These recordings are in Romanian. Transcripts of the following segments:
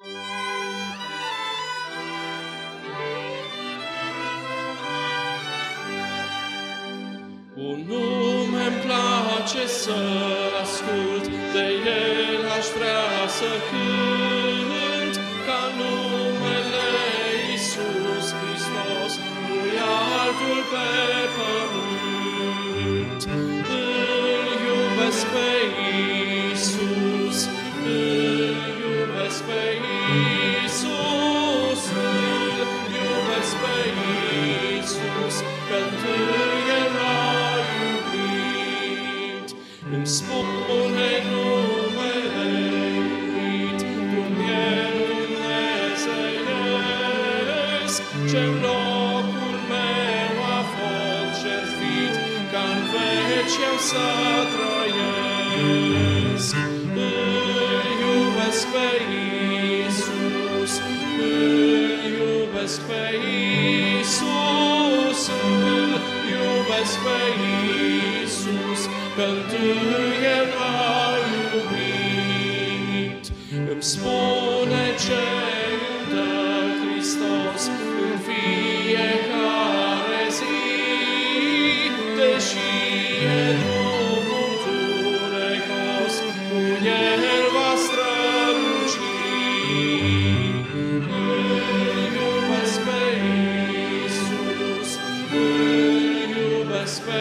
Un nume-mi place să ascult, de el aș vrea să cânt, ca numele Iisus Hristos, nu-i altul pe pământ. Îl iubesc pe Iisus, îl iubesc pe Iisus, îl iubesc pe Iisus, că întâi El m-a iubit. Îmi spune numele iubit, cum El dumnezeiesc, ce-n locul meu a fost jertfit, ca-n veci eu să trăiesc. Îl iubesc pe Iisus, îl iubesc pe Iisus, îl iubesc pe Iisus, că întâi El m-a iubit. Îmi spune ce îmi dă Hristos în fiecare zi, deși e drumul întunecos, cu El va străluci. Îl iubesc pe Iisus, îl iubesc pe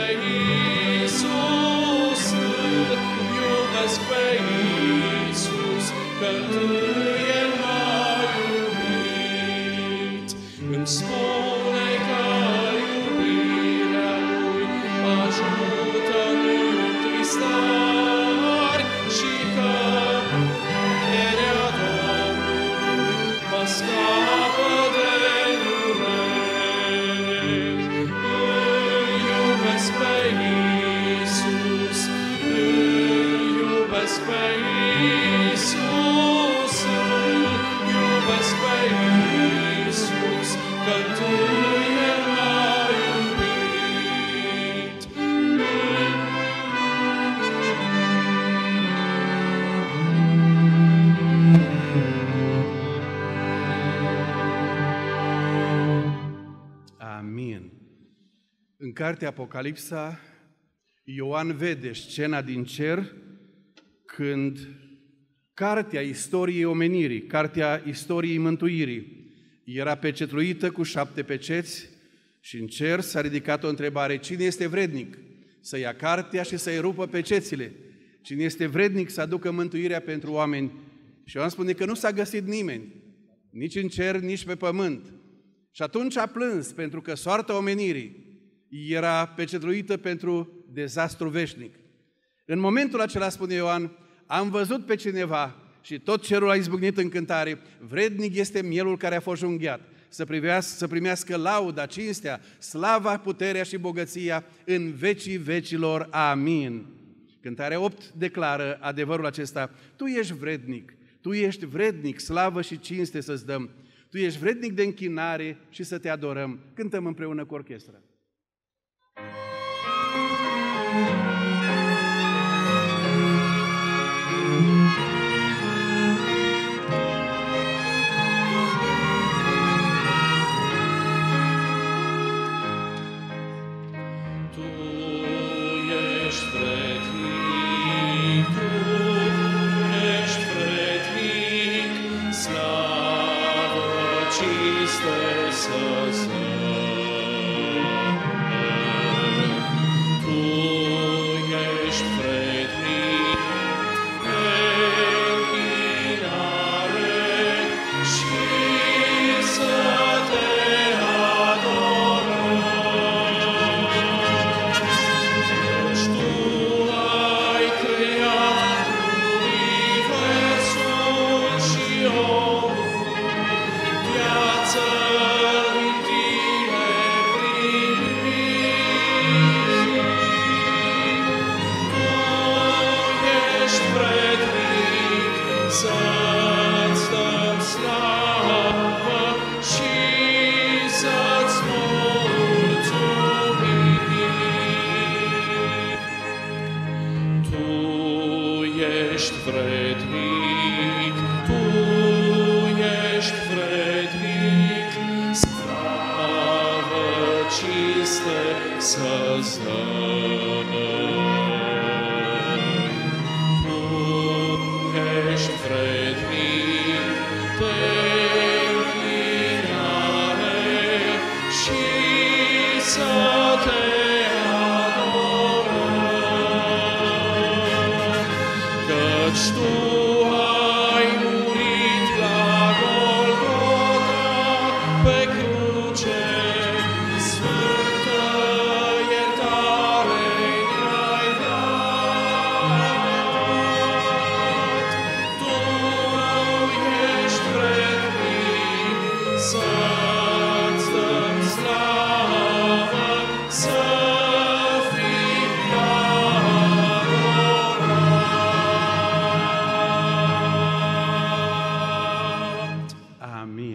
Iisus, îl iubesc pe Iisus, că întâi El m-a iubit. Îmi spune că iubirea Lui mă ajută în întristări și că puterea Domnului mă scapă de dureri. Îl iubesc pe Iisus, îl iubesc pe Iisus, îl iubesc pe Iisus, că întâi El m-a iubit. Amin. În cartea Apocalipsa, Ioan vede scena din cer când cartea istoriei omenirii, cartea istoriei mântuirii, era pecetluită cu 7 peceți și în cer s-a ridicat o întrebare: cine este vrednic să ia cartea și să-i rupă pecețile? Cine este vrednic să aducă mântuirea pentru oameni? Și Ioan spune că nu s-a găsit nimeni, nici în cer, nici pe pământ. Și atunci a plâns, pentru că soarta omenirii era pecetluită pentru dezastru veșnic. În momentul acela, spune Ioan, am văzut pe cineva și tot cerul a izbucnit în cântare: vrednic este mielul care a fost junghiat, să primească lauda, cinstea, slava, puterea și bogăția în vecii vecilor. Amin. Cântarea 8 declară adevărul acesta: Tu ești vrednic, Tu ești vrednic, slavă și cinste să-ți dăm. Tu ești vrednic de închinare și să te adorăm. Cântăm împreună cu orchestra. să-ți dăm. Tu ești vrednic de închinare și să te adorăm, căci Tu ai murit la Golgota pe cruce, sfântă iertare ne-ai dat. Tu ești vrednic să-ți dăm slavă, să fim adorat. Amin.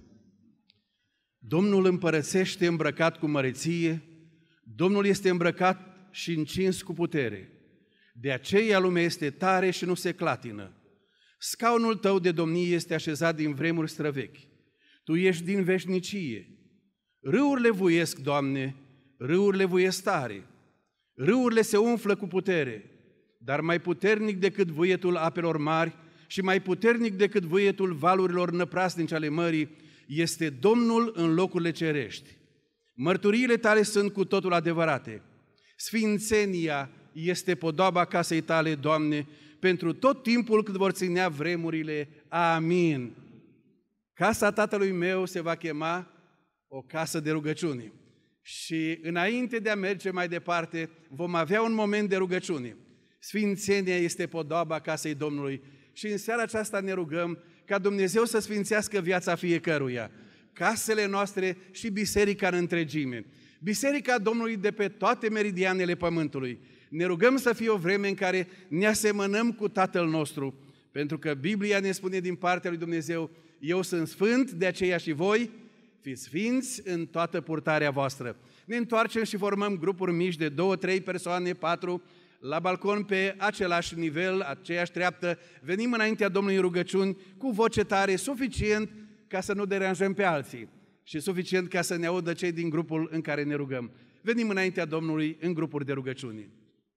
Domnul împărățește îmbrăcat cu măreție, Domnul este îmbrăcat și încins cu putere. De aceea lumea este tare și nu se clatină. Scaunul Tău de domnie este așezat din vremuri străvechi. Tu ești din veșnicie. Râurile vuiesc, Doamne, râurile vuiesc tare. Râurile se umflă cu putere, dar mai puternic decât vuietul apelor mari și mai puternic decât vuietul valurilor năprasnice ale mării este Domnul în locurile cerești. Mărturiile Tale sunt cu totul adevărate. Sfințenia este podoaba casei Tale, Doamne, pentru tot timpul cât vor ținea vremurile. Amin. Casa Tatălui meu se va chema o casă de rugăciune. Și înainte de a merge mai departe, vom avea un moment de rugăciune. Sfințenia este podoaba casei Domnului și în seara aceasta ne rugăm ca Dumnezeu să sfințească viața fiecăruia, casele noastre și biserica în întregime, biserica Domnului de pe toate meridianele pământului. Ne rugăm să fie o vreme în care ne asemănăm cu Tatăl nostru, pentru că Biblia ne spune din partea lui Dumnezeu: eu sunt sfânt, de aceea și voi fiți sfinți în toată purtarea voastră. Ne întoarcem și formăm grupuri mici de 2-3 persoane, 4, la balcon pe același nivel, aceeași treaptă. Venim înaintea Domnului în rugăciuni cu voce tare, suficient ca să nu deranjăm pe alții și suficient ca să ne audă cei din grupul în care ne rugăm. Venim înaintea Domnului în grupuri de rugăciune.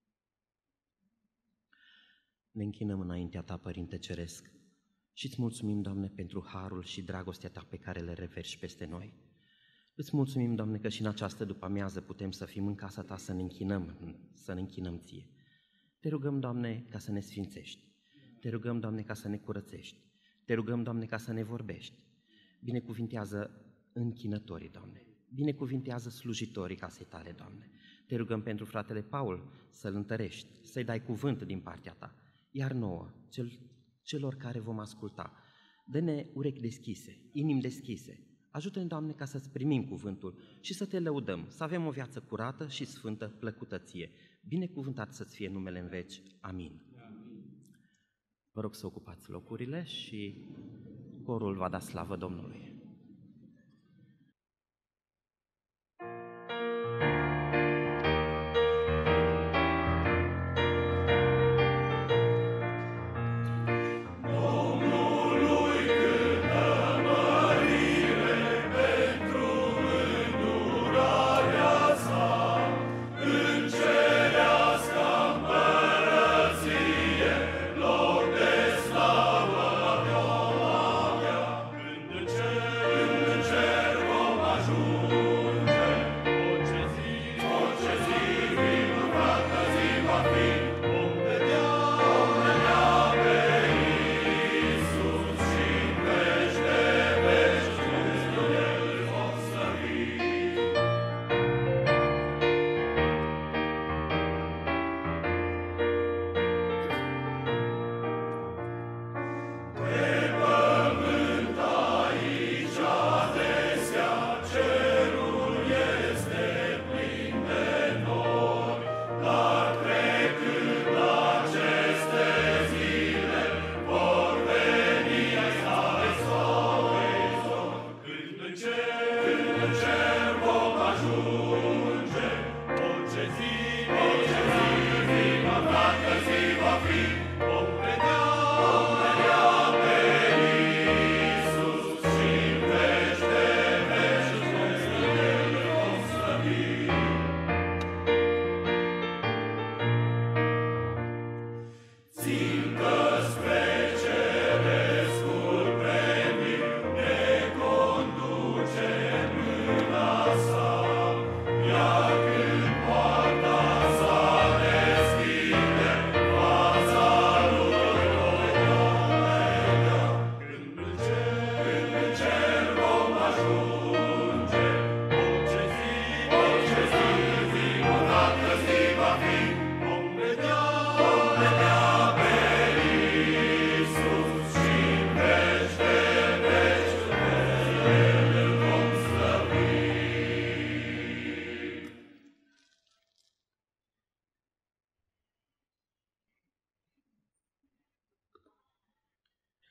Ne închinăm înaintea Ta, Părinte Ceresc, și îți mulțumim, Doamne, pentru harul și dragostea Ta pe care le reverși peste noi. Îți mulțumim, Doamne, că și în această după-amiază putem să fim în casa Ta, să ne închinăm Ție. Te rugăm, Doamne, ca să ne sfințești. Te rugăm, Doamne, ca să ne curățești. Te rugăm, Doamne, ca să ne vorbești. Binecuvintează închinătorii, Doamne. Binecuvintează slujitorii casei Tale, Doamne. Te rugăm pentru fratele Paul să-l întărești, să-i dai cuvânt din partea Ta. Iar nouă, celor care vom asculta, dă-ne urechi deschise, inimi deschise. Ajută-ne, Doamne, ca să-ți primim cuvântul și să Te lăudăm, să avem o viață curată și sfântă, plăcută Ție. Binecuvântat să-ți fie numele în veci. Amin. Vă rog să ocupați locurile și corul va da slavă Domnului. În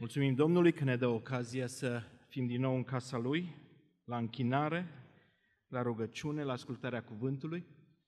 Mulțumim Domnului că ne dă ocazia să fim din nou în casa Lui, la închinare, la rugăciune, la ascultarea cuvântului.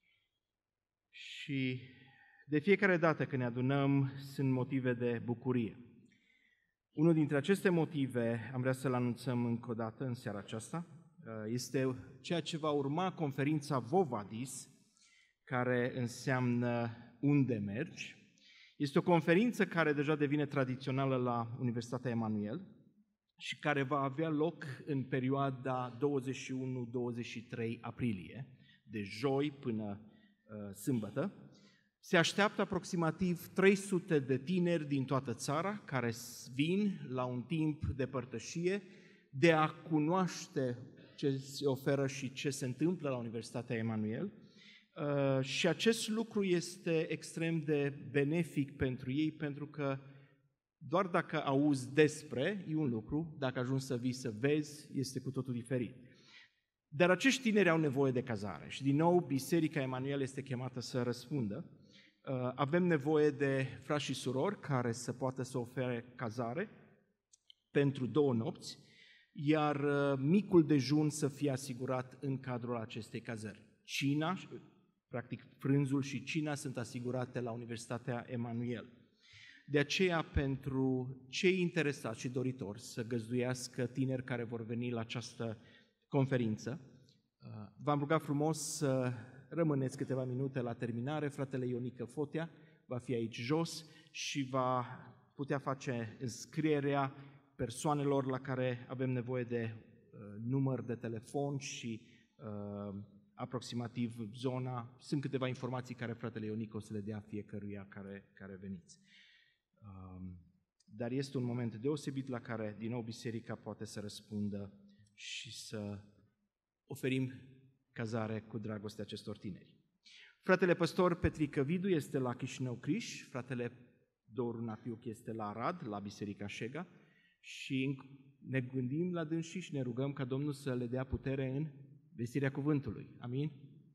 Și de fiecare dată când ne adunăm sunt motive de bucurie. Unul dintre aceste motive, am vrea să-l anunțăm încă o dată în seara aceasta, este ceea ce va urma conferința Vovadis, care înseamnă Unde mergi. Este o conferință care deja devine tradițională la Universitatea Emanuel și care va avea loc în perioada 21-23 aprilie, de joi până sâmbătă. Se așteaptă aproximativ 300 de tineri din toată țara care vin la un timp de părtășie, de a cunoaște ce se oferă și ce se întâmplă la Universitatea Emanuel. Și acest lucru este extrem de benefic pentru ei, pentru că doar dacă auzi despre, e un lucru, dacă ajungi să vii să vezi, este cu totul diferit. Dar acești tineri au nevoie de cazare și din nou Biserica Emanuel este chemată să răspundă. Avem nevoie de frați și surori care să poată să ofere cazare pentru 2 nopți, iar micul dejun să fie asigurat în cadrul acestei cazări. Cina, practic prânzul și cina sunt asigurate la Universitatea Emanuel. De aceea, pentru cei interesați și doritori să găzduiască tineri care vor veni la această conferință, v-am rugat frumos să rămâneți câteva minute la terminare. Fratele Ionică Fotea va fi aici jos și va putea face înscrierea persoanelor la care avem nevoie de număr de telefon și aproximativ zona. Sunt câteva informații care fratele Ionică o să le dea fiecăruia care veniți. Dar este un moment deosebit la care, din nou, Biserica poate să răspundă și să oferim cazare cu dragoste acestor tineri. Fratele păstor Petrică Vidu este la Chișinău Criș, fratele Doru Napiuc este la Arad, la Biserica Șega și ne gândim la dânsii și ne rugăm ca Domnul să le dea putere în vestirea cuvântului. Amin?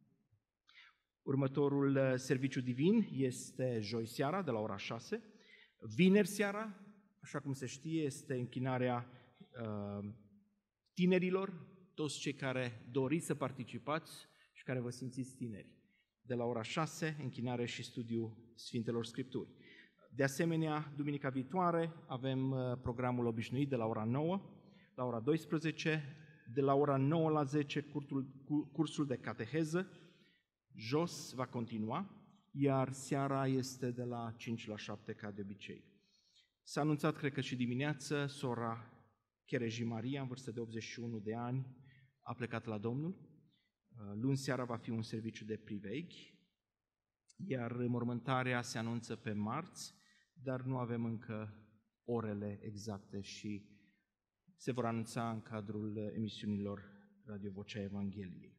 Următorul serviciu divin este joi seara de la ora 6. Vineri seara, așa cum se știe, este închinarea tinerilor, toți cei care doriți să participați și care vă simțiți tineri. De la ora 6, închinare și studiu Sfintelor Scripturi. De asemenea, duminica viitoare avem programul obișnuit de la ora 9 la ora 12, de la ora 9 la 10 cursul de cateheză, jos va continua, iar seara este de la 5 la 7 ca de obicei. S-a anunțat, cred că și dimineață, sora Chereji Maria, în vârstă de 81 de ani, a plecat la Domnul. Luni seara va fi un serviciu de priveghi, iar mormântarea se anunță pe marți, dar nu avem încă orele exacte și se vor anunța în cadrul emisiunilor Radio Vocea Evangheliei.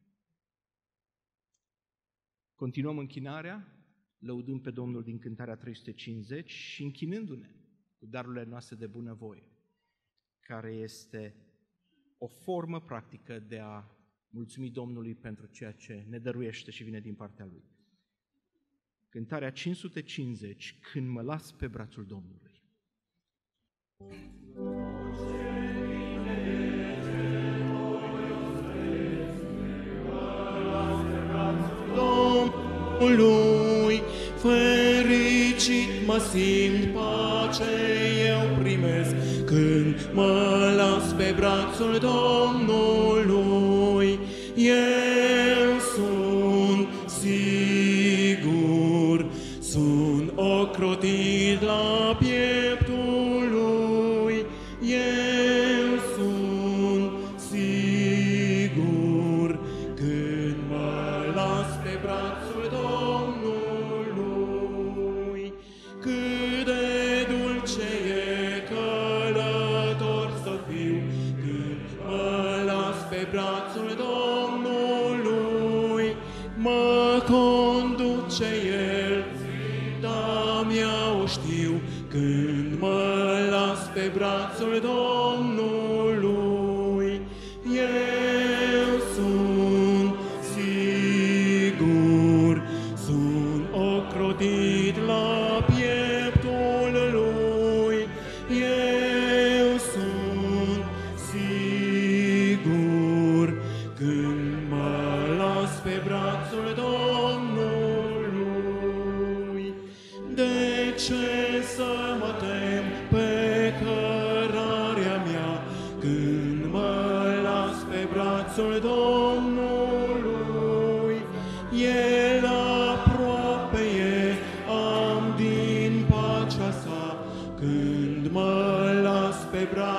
Continuăm închinarea, lăudând pe Domnul din cântarea 350 și închinându-ne cu darurile noastre de bunăvoie, care este o formă practică de a mulțumi Domnului pentru ceea ce ne dăruiește și vine din partea Lui. Cântarea 550, Când mă las pe brațul Domnului. Domnului, fericit mă simt, pace eu primesc, când mă las pe brațul Domnului. Eu sunt sigur, sunt ocrotit la pieptul lui. Eu sunt sigur, când mă las pe brațul Domnului. Cât de dulce e călător să fiu, când mă las pe brațul Domnului. Mă conduce El, ținta mea o știu, când mă las pe brațul Domnului. Eu sunt sigur, sunt ocrotit la pieptul Lui.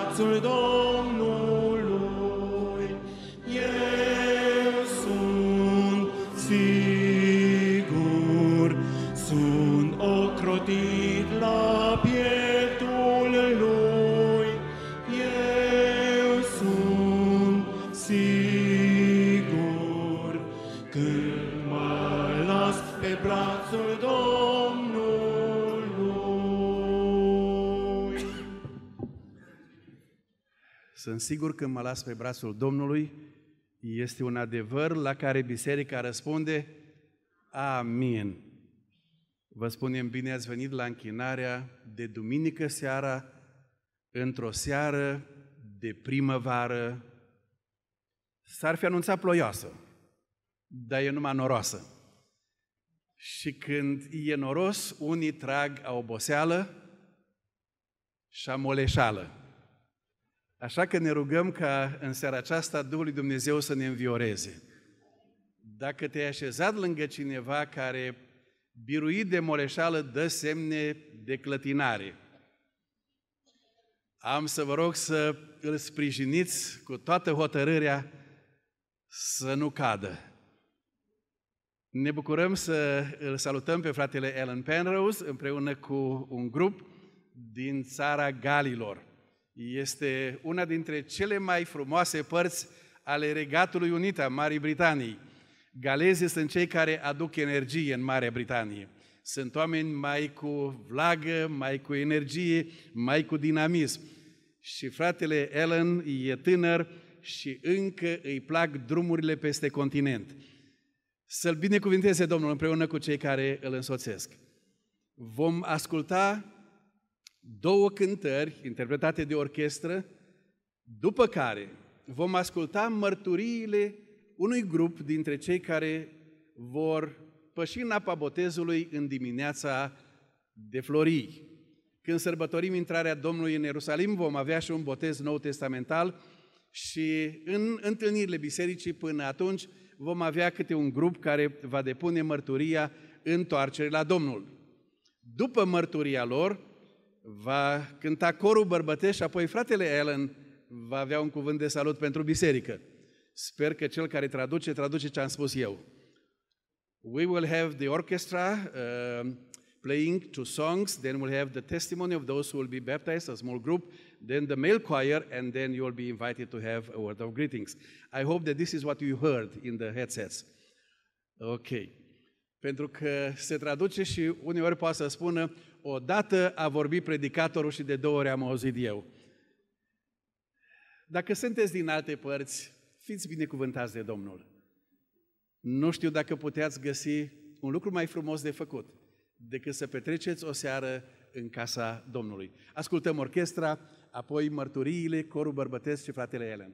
brațul Domnului. Eu sunt sigur, sunt ocrotit la pieptul lui. Eu sunt sigur când mă las pe brațul Domnului. Sunt sigur că mă las pe brațul Domnului, este un adevăr la care biserica răspunde amin. Vă spunem bine ați venit la închinarea de duminică seara, într-o seară de primăvară. S-ar fi anunțat ploioasă, dar e numai noroasă. Și când e noros, unii trag a oboseală și a moleșală. Așa că ne rugăm ca în seara aceasta Duhul lui Dumnezeu să ne învioreze. Dacă te-ai așezat lângă cineva care, biruit de moleșală, dă semne de clătinare, am să vă rog să îl sprijiniți cu toată hotărârea să nu cadă. Ne bucurăm să îl salutăm pe fratele Alan Penrose împreună cu un grup din țara Galilor. Este una dintre cele mai frumoase părți ale Regatului Unit a Marii Britanii. Galezii sunt cei care aduc energie în Marea Britanie. Sunt oameni mai cu vlagă, mai cu energie, mai cu dinamism. Și fratele Alan e tânăr și încă îi plac drumurile peste continent. Să-l binecuvinteze Domnul împreună cu cei care îl însoțesc. Vom asculta 2 cântări interpretate de orchestră, după care vom asculta mărturiile unui grup dintre cei care vor păși în apa botezului în dimineața de Florii. Când sărbătorim intrarea Domnului în Ierusalim, vom avea și un botez nou testamental și în întâlnirile bisericii până atunci vom avea câte un grup care va depune mărturia întoarcerii la Domnul. După mărturia lor, va cânta corul bărbătesc și apoi fratele Alan va avea un cuvânt de salut pentru biserică. Sper că cel care traduce ce am spus eu. We will have the orchestra playing 2 songs, then we'll have the testimony of those who will be baptized, a small group, then the male choir, and then you will be invited to have a word of greetings. I hope that this is what you heard in the headsets. Ok. Pentru că se traduce și uneori poate să spună, odată a vorbit predicatorul și de 2 ori am auzit eu. Dacă sunteți din alte părți, fiți binecuvântați de Domnul. Nu știu dacă puteați găsi un lucru mai frumos de făcut decât să petreceți o seară în casa Domnului. Ascultăm orchestra, apoi mărturiile, corul bărbătesc și fratele Alan.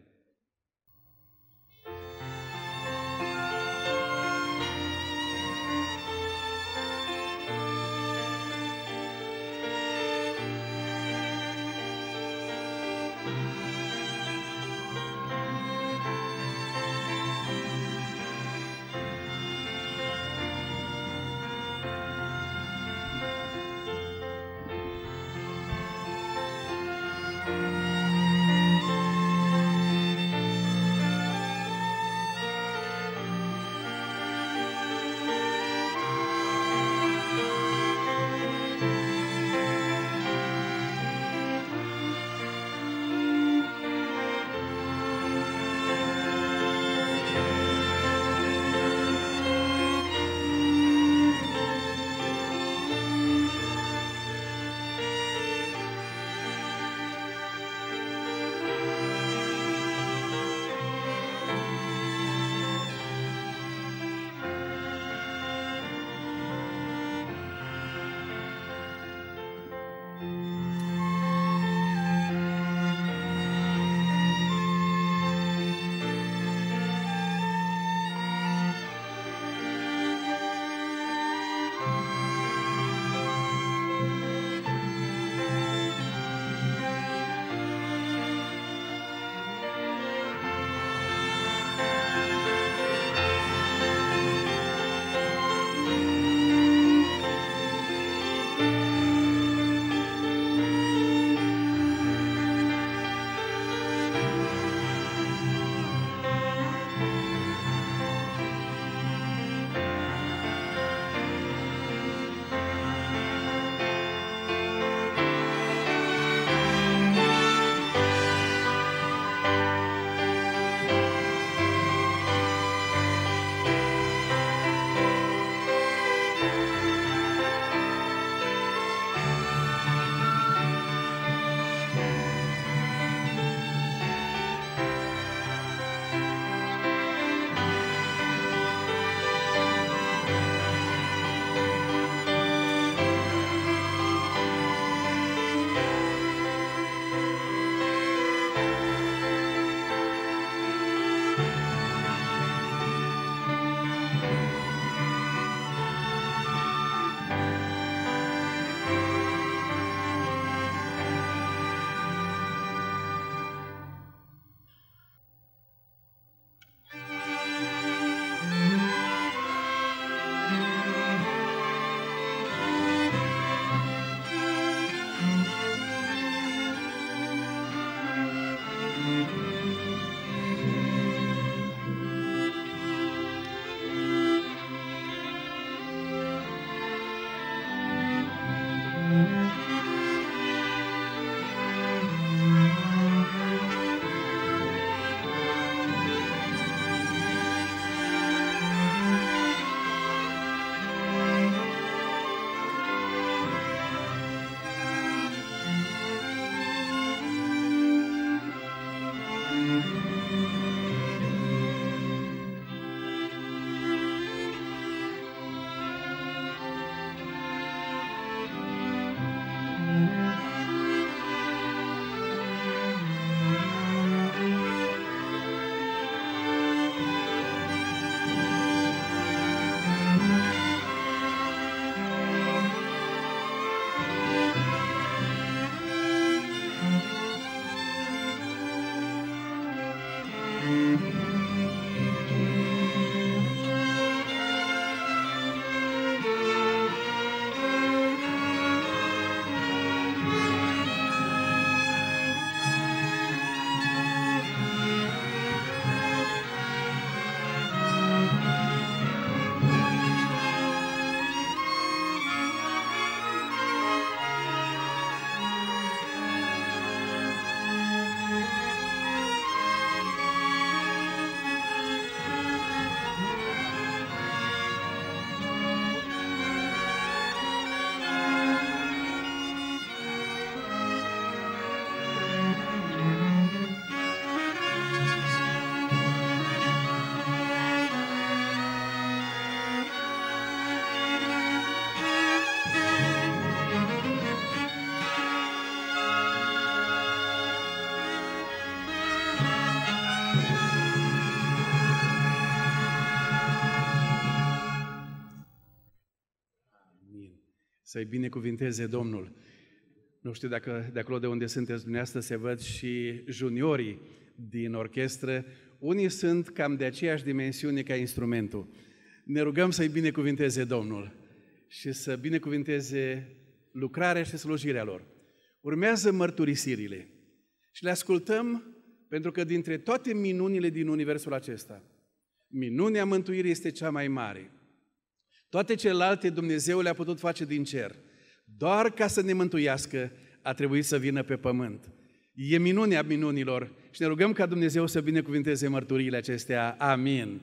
Să-i binecuvinteze Domnul. Nu știu dacă de acolo de unde sunteți dumneavoastră se văd și juniorii din orchestră. Unii sunt cam de aceeași dimensiune ca instrumentul. Ne rugăm să-i binecuvinteze Domnul și să binecuvinteze lucrarea și slujirea lor. Urmează mărturisirile și le ascultăm pentru că dintre toate minunile din universul acesta, minunea mântuirii este cea mai mare. Toate celelalte Dumnezeu le-a putut face din cer. Doar ca să ne mântuiască a trebuit să vină pe pământ. E minunea minunilor și ne rugăm ca Dumnezeu să binecuvinteze mărturiile acestea. Amin.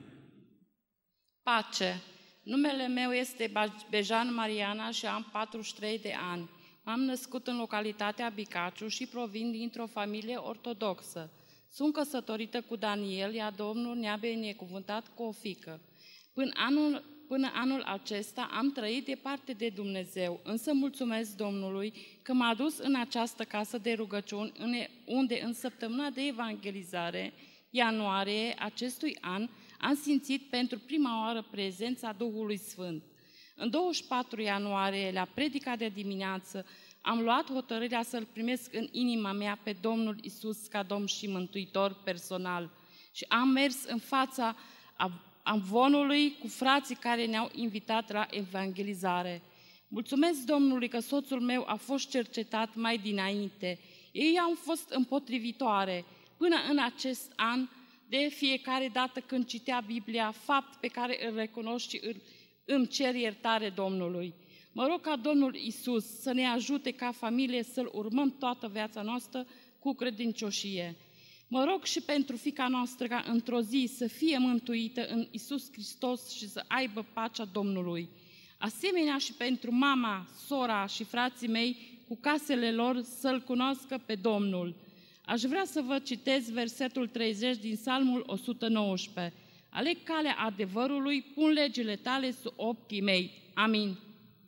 Pace! Numele meu este Bejan Mariana și am 43 de ani. M-am născut în localitatea Bicaciu și provin dintr-o familie ortodoxă. Sunt căsătorită cu Daniel, iar Domnul ne-a binecuvântat cu o fiică. Până anul acesta am trăit departe de Dumnezeu, însă mulțumesc Domnului că m-a dus în această casă de rugăciuni, unde în săptămâna de evangelizare, ianuarie acestui an, am simțit pentru prima oară prezența Duhului Sfânt. În 24 ianuarie, la predica de dimineață, am luat hotărârea să-L primesc în inima mea pe Domnul Iisus ca Domn și Mântuitor personal și am mers în fața amvonului cu frații care ne-au invitat la evangelizare. Mulțumesc Domnului că soțul meu a fost cercetat mai dinainte. Ei au fost împotrivitoare. Până în acest an, de fiecare dată când citea Biblia, fapt pe care îl recunosc și îmi cer iertare Domnului. Mă rog ca Domnul Iisus să ne ajute ca familie să-L urmăm toată viața noastră cu credincioșie. Mă rog și pentru fiica noastră ca într-o zi să fie mântuită în Iisus Hristos și să aibă pacea Domnului. Asemenea și pentru mama, sora și frații mei cu casele lor să-L cunoască pe Domnul. Aș vrea să vă citez versetul 30 din Psalmul 119. Aleg calea adevărului, pun legile tale sub ochii mei. Amin.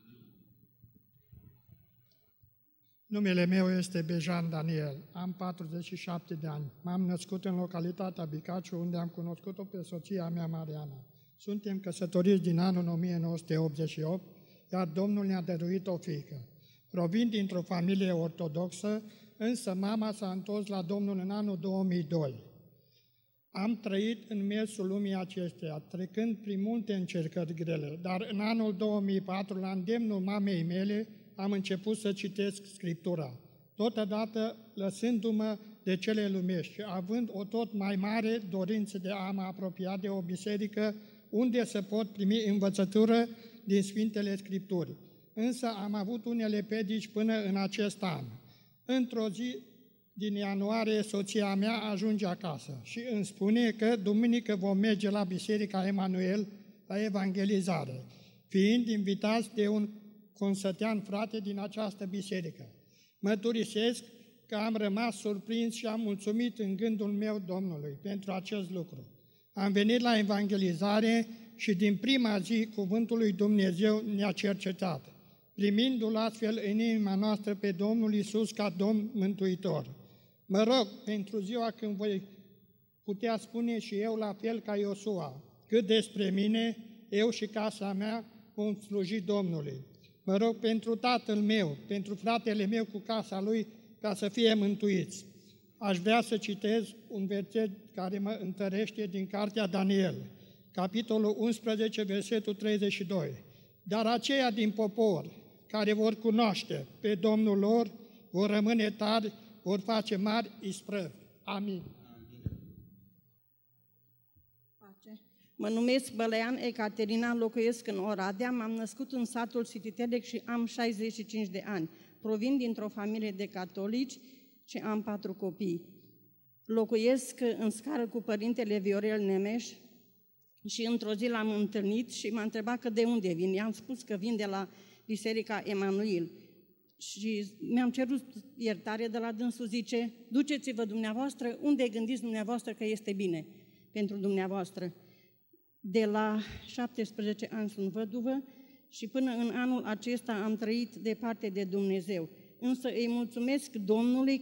Numele meu este Bejan Daniel, am 47 de ani. M-am născut în localitatea Bicaciu, unde am cunoscut-o pe soția mea, Mariana. Suntem căsătoriți din anul 1988, iar Domnul ne-a dăruit o fiică. Provin dintr-o familie ortodoxă, însă mama s-a întors la Domnul în anul 2002. Am trăit în mersul lumii acesteia, trecând prin multe încercări grele, dar în anul 2004, la îndemnul mamei mele, am început să citesc Scriptura, totodată lăsându-mă de cele lumești și având o tot mai mare dorință de a mă apropia de o biserică unde să pot primi învățătură din Sfintele Scripturi. Însă am avut unele piedici până în acest an. Într-o zi din ianuarie, soția mea ajunge acasă și îmi spune că duminică vom merge la Biserica Emanuel la evangelizare, fiind invitați de un consătean frate din această biserică. Mărturisesc că am rămas surprins și am mulțumit în gândul meu Domnului pentru acest lucru. Am venit la evangelizare și din prima zi cuvântul lui Dumnezeu ne-a cercetat, primindu-L astfel în inima noastră pe Domnul Iisus ca Domn Mântuitor. Mă rog pentru ziua când voi putea spune și eu la fel ca Iosua, cât despre mine, eu și casa mea vom sluji Domnului. Mă rog pentru tatăl meu, pentru fratele meu cu casa lui, ca să fie mântuiți. Aș vrea să citez un verset care mă întărește din cartea Daniel, capitolul 11, versetul 32. Dar aceia din popor care vor cunoaște pe Domnul lor, vor rămâne tari, vor face mari isprăvi. Amin. Mă numesc Bălean Ecaterina, locuiesc în Oradea, m-am născut în satul Sititelec și am 65 de ani. Provin dintr-o familie de catolici și am 4 copii. Locuiesc în scară cu părintele Viorel Nemeș și într-o zi l-am întâlnit și m-a întrebat că de unde vin. I-am spus că vin de la Biserica Emanuel. Și mi-am cerut iertare de la dânsul, zice, duceți-vă dumneavoastră unde gândiți dumneavoastră că este bine pentru dumneavoastră. De la 17 ani sunt văduvă și până în anul acesta am trăit departe de Dumnezeu. Însă îi mulțumesc Domnului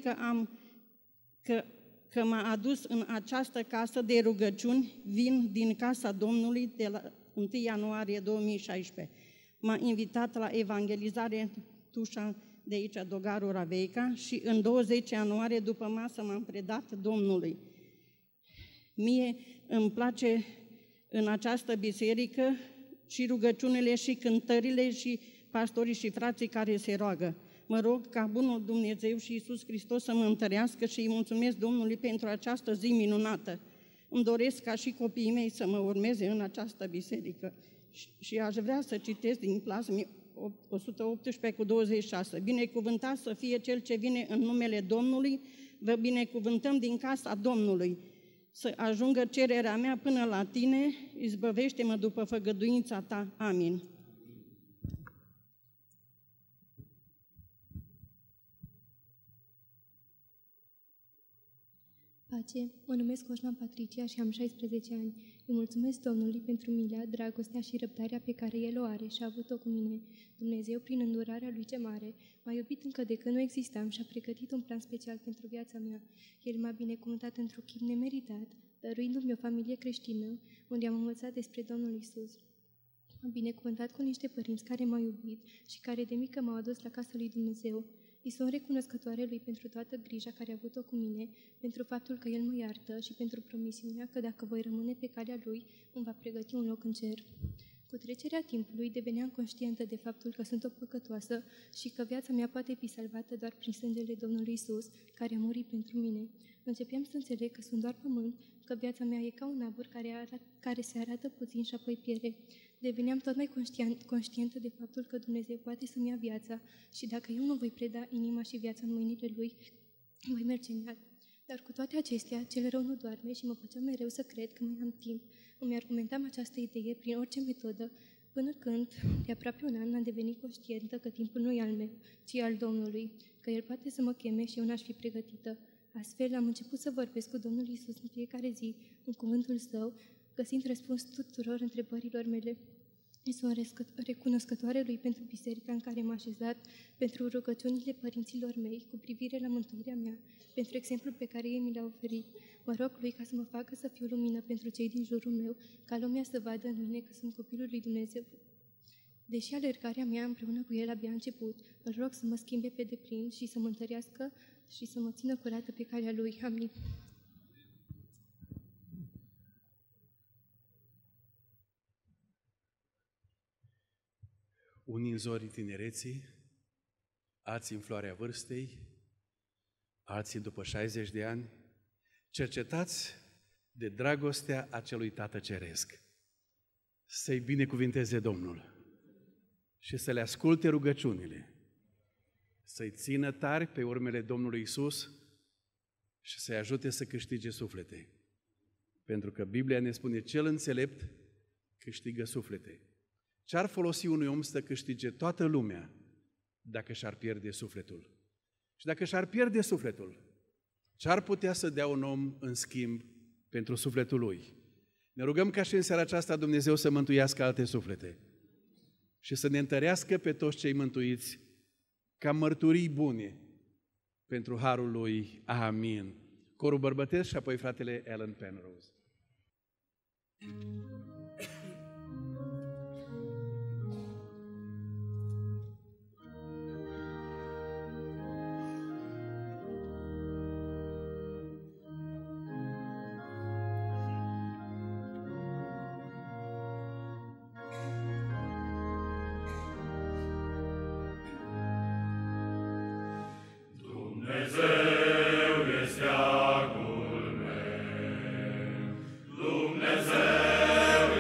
că m-a adus în această casă de rugăciuni, vin din casa Domnului de la 1 ianuarie 2016. m-a invitat la evangelizare în Tușa de aici, Dogaru, Raveica, și în 20 ianuarie, după masă, m-am predat Domnului. Mie îmi place în această biserică și rugăciunile și cântările și pastorii și frații care se roagă. Mă rog ca bunul Dumnezeu și Iisus Hristos să mă întărească și îi mulțumesc Domnului pentru această zi minunată. Îmi doresc ca și copiii mei să mă urmeze în această biserică. Și aș vrea să citesc din Psalmii 118:26. Binecuvântat să fie cel ce vine în numele Domnului, vă binecuvântăm din casa Domnului. Să ajungă cererea mea până la tine, izbăvește-mă după făgăduința ta. Amin. Pace, mă numesc Coșman Patricia și am 16 ani. Îi mulțumesc Domnului pentru mila, dragostea și răbdarea pe care El o are și a avut-o cu mine. Dumnezeu, prin îndurarea Lui ce mare, m-a iubit încă de când nu existam și a pregătit un plan special pentru viața mea. El m-a binecuvântat într-un chip nemeritat, dăruindu-mi o familie creștină, unde am învățat despre Domnul Isus. M-a binecuvântat cu niște părinți care m-au iubit și care de mică m-au adus la casa lui Dumnezeu. Îi sunt recunoscătoare Lui pentru toată grija care a avut-o cu mine, pentru faptul că El mă iartă și pentru promisiunea că dacă voi rămâne pe calea Lui, îmi va pregăti un loc în cer. Cu trecerea timpului deveneam conștientă de faptul că sunt o păcătoasă și că viața mea poate fi salvată doar prin sângele Domnului Isus, care a murit pentru mine. Începeam să înțeleg că sunt doar pământ, că viața mea e ca un abur care se arată puțin și apoi pierde. Deveneam tot mai conștientă de faptul că Dumnezeu poate să-mi ia viața și dacă eu nu voi preda inima și viața în mâinile Lui, voi merge în iad. Dar cu toate acestea, cel rău nu doarme și mă făcea mereu să cred că mai am timp. Îmi argumentam această idee prin orice metodă, până când, de aproape un an, am devenit conștientă că timpul nu e al meu, ci al Domnului, că El poate să mă cheme și eu n-aș fi pregătită. Astfel, am început să vorbesc cu Domnul Iisus în fiecare zi, în cuvântul Său, găsind răspuns tuturor întrebărilor mele. Îi sunt recunoscătoare Lui pentru biserica în care m-a așezat, pentru rugăciunile părinților mei cu privire la mântuirea mea, pentru exemplul pe care ei mi l-au oferit. Mă rog Lui ca să mă facă să fiu lumină pentru cei din jurul meu, ca lumea să vadă în mine că sunt copilul lui Dumnezeu. Deși alergarea mea împreună cu El abia a început, îl rog să mă schimbe pe deplin și să mă întărească și să mă țină curată pe calea Lui. Amin. Unii în zorii tinereții, alții în floarea vârstei, alții după 60 de ani, cercetați de dragostea acelui Tată Ceresc. Să-i binecuvinteze Domnul și să le asculte rugăciunile, să-i țină tari pe urmele Domnului Isus și să-i ajute să câștige suflete. Pentru că Biblia ne spune, cel înțelept câștigă suflete. Ce-ar folosi unui om să câștige toată lumea dacă și-ar pierde sufletul? Și dacă și-ar pierde sufletul, ce-ar putea să dea un om în schimb pentru sufletul lui? Ne rugăm ca și în seara aceasta Dumnezeu să mântuiască alte suflete și să ne întărească pe toți cei mântuiți ca mărturii bune pentru harul Lui. Amin. Corul bărbătesc și apoi fratele Alan Penrose. Dumnezeu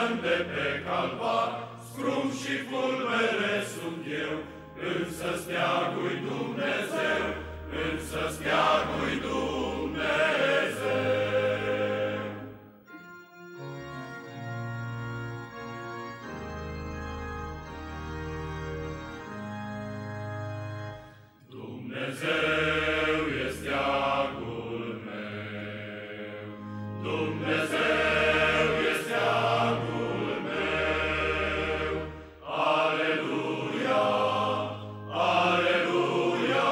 Ierusalim de pe calvar, scrum și fulbere sunt eu, însă steagul-i Dumnezeu, însă steagul-i Dumnezeu. Dumnezeu e steagul meu, Dumnezeu e steagul meu, Aleluia, Aleluia,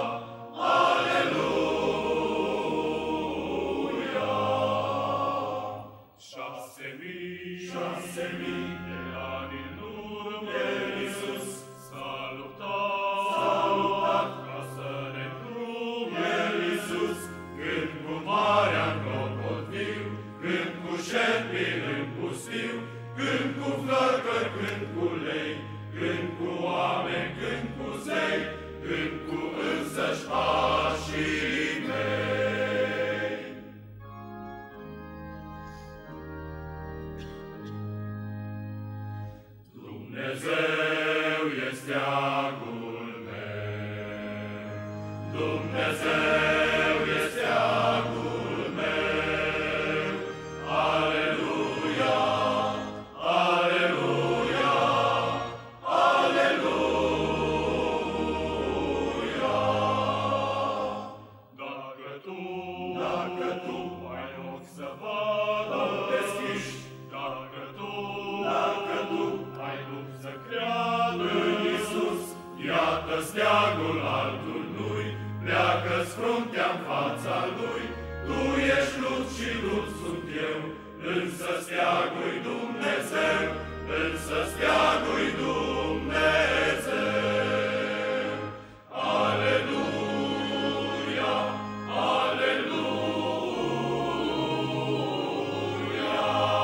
Aleluia. 6.000 de ani în urmă, Iisus s-a luptat ca să ne îndrume, Iisus, când cu marea în crocodil, când cu șerpii în pustiu, când cu flăcări, când cu lei, când cu oameni, când cu zei, când cu însăși pașii mei. Dumnezeu e steagul meu, Dumnezeu e steagul meu, Aleluia, Aleluia, Aleluia. Dacă tu ai loc să vadă deschiși, dacă tu ai loc să creadă în Iisus, iată steagul altul lui, pleacă-ți fruntea-n fața lui, tu ești lut și lut sunt eu, însă steagul-i Dumnezeu, însă steagul-i Dumnezeu. Aleluia, Aleluia.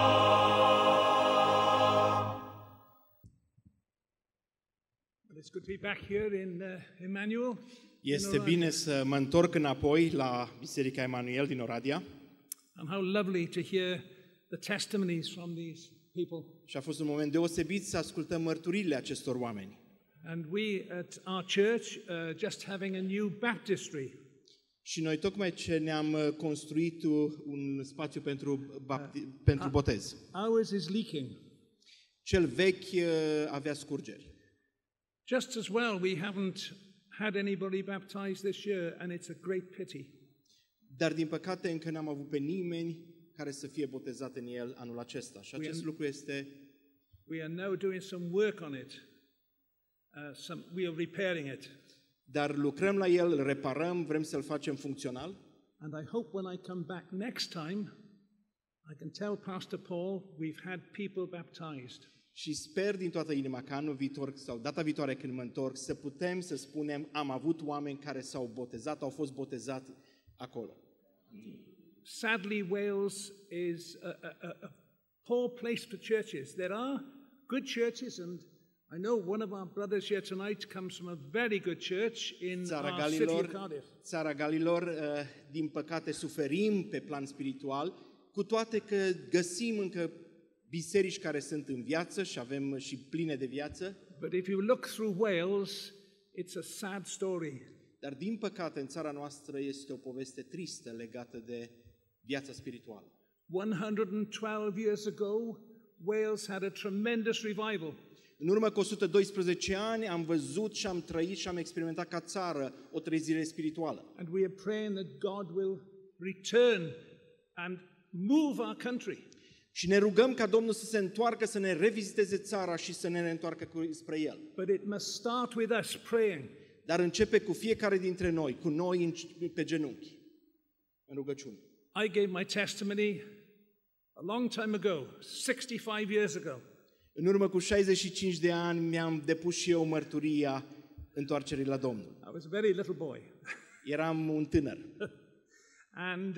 It's good to be back here in Emmanuel. Este bine să mă întorc înapoi la Biserica Emanuel din Oradea. And how lovely to hear the testimonies from these people. Și a fost un moment deosebit să ascultăm mărturiile acestor oameni. And we at our church just having a new baptistry. Și noi tocmai ce ne-am construit un spațiu pentru botez. Ours is leaking. Cel vechi avea scurgeri. Just as well we haven't had anybody baptized this year, and it's a great pity. Dar din păcate încă n-am avut pe nimeni care să fie botezat în el anul acesta. Și acest lucru este... We are now doing some work on it. We are repairing it. Dar lucrăm la el, îl reparăm, vrem să-l facem funcțional. And I hope when I come back next time, I can tell Pastor Paul we've had people baptized. Și sper din toată inima că anul viitor sau data viitoare când mă întorc să putem să spunem am avut oameni care s-au botezat, au fost botezați acolo. Sadly, Wales is a poor place for churches. There are good churches, and I know one of our brothers here tonight comes from a very good church in our city of Cardiff. Țara Galilor, din păcate, suferim pe plan spiritual, cu toate că găsim încă biserici care sunt în viață și avem și pline de viață. But if you look through Wales, it's a sad story. Dar din păcate în țara noastră este o poveste tristă legată de viața spirituală. 112 years ago, Wales had a tremendous revival. În urmă cu 112 ani am văzut și am trăit și am experimentat ca țară o trezire spirituală. And we are praying that God will return and move our country. Și ne rugăm ca Domnul să se întoarcă, să ne reviziteze țara și să ne reîntoarcă spre El. But it must start with us praying. Dar începe cu fiecare dintre noi, cu noi pe genunchi, în rugăciune. I gave my testimony a long time ago, 65 years ago. În urmă cu 65 de ani mi-am depus și eu mărturia întoarcerii la Domnul. I was a very little boy. Eram un tânăr. And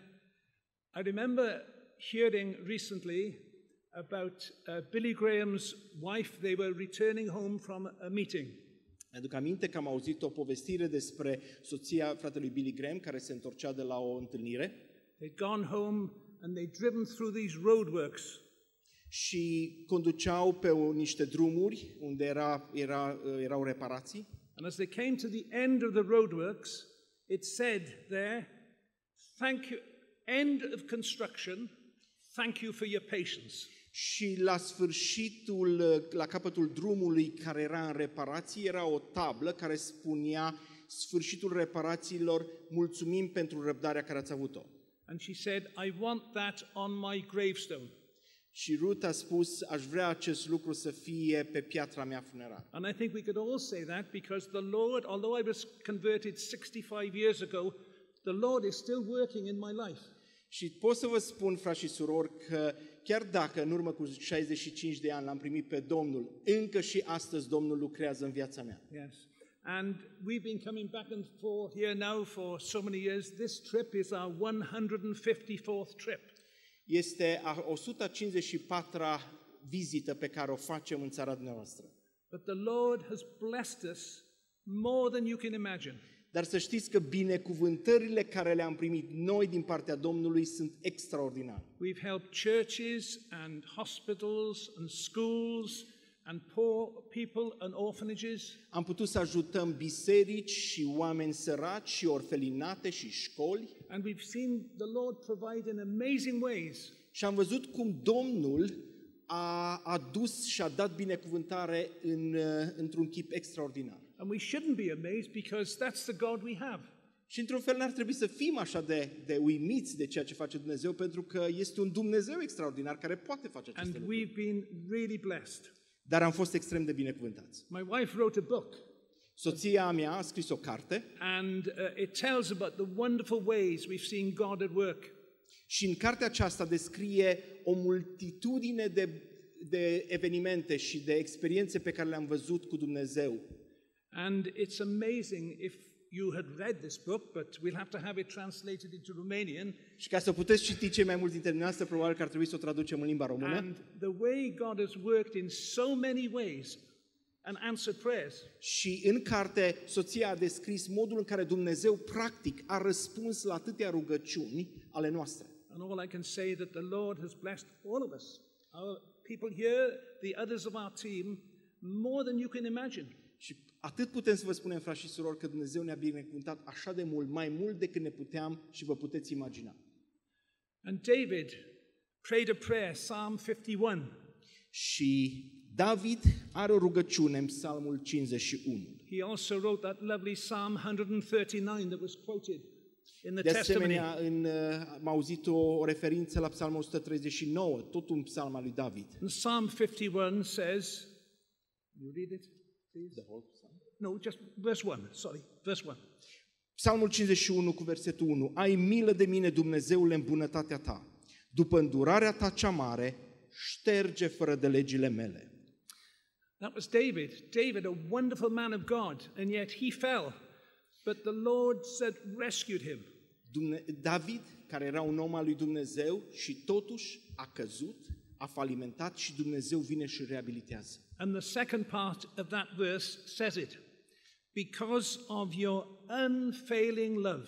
I remember hearing recently about Billy Graham's wife. They were returning home from a meeting. Mi-aduc aminte că am auzit o povestire despre soția fratelui Billy Graham care se întorcea de la o întâlnire. They'd gone home and they'd driven through these roadworks. și conduceau pe niște drumuri unde erau reparații. And as they came to the end of the roadworks, it said there, "Thank you, end of construction, thank you for your patience." Și la capătul drumului care era în reparații, era o tablă care spunea sfârșitul reparațiilor, mulțumim pentru răbdarea care ați avut-o. And she said, "I want that on my gravestone." Și Ruth a spus, aș vrea acest lucru să fie pe piatra mea funerară. And I think we could all say that because the Lord, although I was converted 65 years ago, the Lord is still working in my life. Și pot să vă spun, frați și surori, că chiar dacă în urmă cu 65 de ani l-am primit pe Domnul, încă și astăzi Domnul lucrează în viața mea. Yes. And we've been coming back and forth here now for so many years. This trip is our 154th trip. Este a 154-a vizită pe care o facem în țara dumneavoastră. But the Lord has blessed us more than you can imagine. Dar să știți că binecuvântările care le-am primit noi din partea Domnului sunt extraordinare. We've helped churches and hospitals and schools and poor people and orphanages. Am putut să ajutăm biserici și oameni săraci și orfelinate și școli. And we've seen the Lord provide in amazing ways. Și am văzut cum Domnul a adus și a dat binecuvântare într-un chip extraordinar. And we shouldn't be amazed because that's the God we have. Și într-un fel n-ar trebui să fim așa de uimiți de ceea ce face Dumnezeu, pentru că este un Dumnezeu extraordinar care poate face aceste lucruri. And we've been really blessed. Dar am fost extrem de binecuvântați. My wife wrote a book. Soția mea a scris o carte. And it tells about the wonderful ways we've seen God at work. Și în cartea aceasta descrie o multitudine de evenimente și de experiențe pe care le-am văzut cu Dumnezeu. And it's amazing if you had read this book, but we'll have to have it translated into Romanian. Și ca să puteți citi cei mai mulți dintre dumneavoastră, probabil că ar trebui să o traducem în limba română. And the way God has worked in so many ways and answered prayers. Și în carte, soția a descris modul în care Dumnezeu practic a răspuns la atâtea rugăciuni ale noastre. And all I can say that the Lord has blessed all of us, our people here, the others of our team, more than you can imagine. Și atât putem să vă spunem, frați și surori, că Dumnezeu ne-a binecuvântat așa de mult, mai mult decât ne puteam și vă puteți imagina. And David prayed a prayer, Psalm 51. Și David are o rugăciune în Psalmul 51. He also wrote that lovely Psalm 139 that was quoted in the De testimony. asemenea, am auzit o referință la Psalmul 139, tot un psalm al lui David. And Psalm 51 says, you read it, please? The whole psalm? No, just verse 1, sorry, verse 1. Psalmul 51 cu versetul 1. Ai milă de mine, Dumnezeule, în bunătatea ta. După îndurarea ta cea mare, șterge fără de legile mele. That was David. David, a wonderful man of God, and yet he fell. But the Lord said, rescued him. David, care era un om al lui Dumnezeu și totuși a căzut, a falimentat și Dumnezeu vine și reabilitează. And the second part of that verse says it. Because of your unfailing love.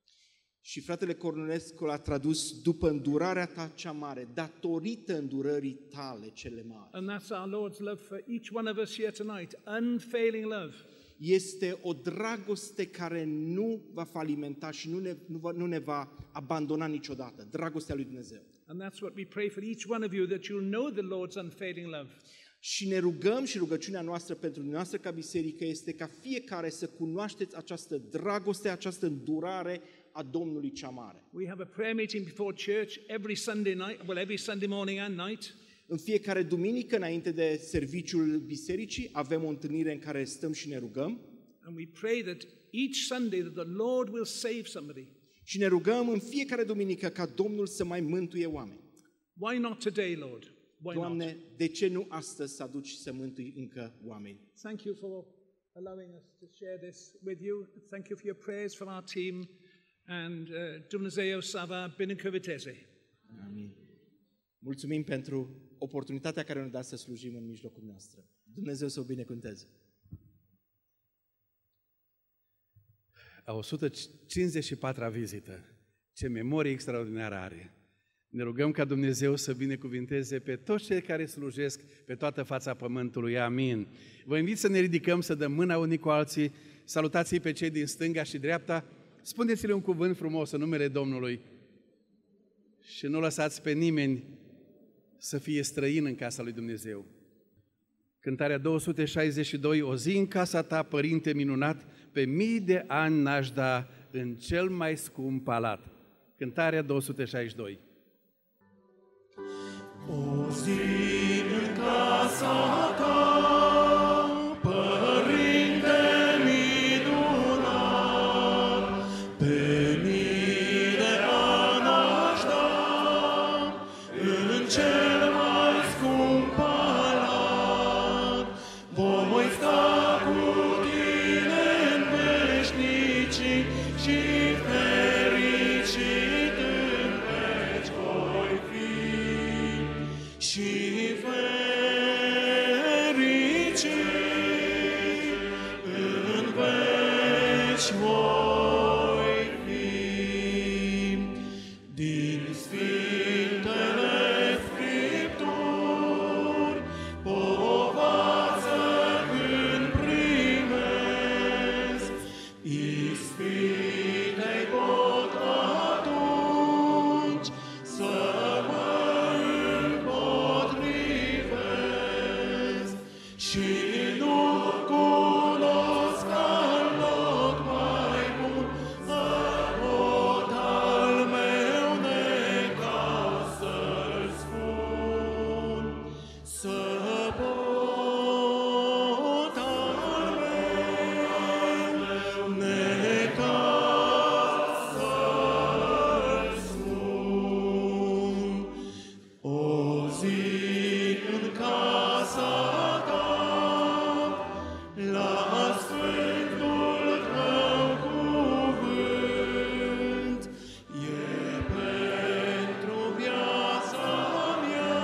Și fratele Cornulescu l-a tradus după îndurarea ta cea mare, datorită îndurării tale cele mari. And that's our Lord's love for each one of us here tonight. Unfailing love. Este o dragoste care nu va falimenta și nu ne va abandona niciodată. Dragostea lui Dumnezeu. And that's what we pray for each one of you, that you'll know the Lord's unfailing love. Și ne rugăm și rugăciunea noastră pentru dumneavoastră ca biserică este ca fiecare să cunoașteți această dragoste, această îndurare a Domnului cea mare. We have a prayer meeting before church every Sunday night, well, every Sunday morning and night. În fiecare duminică, înainte de serviciul bisericii, avem o întâlnire în care stăm și ne rugăm. And we pray that each Sunday that the Lord will save somebody. Și ne rugăm în fiecare duminică ca Domnul să mai mântuie oameni. Why not today, Lord? Why Doamne, not? de ce nu astăzi să aduci să mântui încă oameni? Thank you for allowing us to share this with you. Thank you for your prayers for our team. And Dumnezeu să vă binecuvânteze. Amin. Mulțumim pentru oportunitatea care ne-a dat să slujim în mijlocul nostru. Dumnezeu să o binecuvânteze. A 154-a vizită. Ce memorie extraordinară are. Ne rugăm ca Dumnezeu să binecuvinteze pe toți cei care slujesc pe toată fața pământului. Amin. Vă invit să ne ridicăm, să dăm mâna unii cu alții, salutați-i pe cei din stânga și dreapta, spuneți-le un cuvânt frumos în numele Domnului și nu lăsați pe nimeni să fie străin în casa lui Dumnezeu. Cântarea 262, o zi în casa ta, Părinte minunat, pe mii de ani n-aș da în cel mai scump palat. Cântarea 262. O zi în casa ta, Părinte minunat, pe mii de ani aș da în cel mai scump palat. Voi sta cu tine în veșnicii și fericit în veci voi fi. Și fericit în veci voi fi. Din Sfintele Scripturi povață când primesc, ispitei pot atunci să mă împotrivesc și nu cunosc alt loc mai bun zăbot al meu necaz să-l spun. Zăbot al meu necaz să-l spun. O zi în casa ta, la sfântul tău cuvânt, e pentru viața mea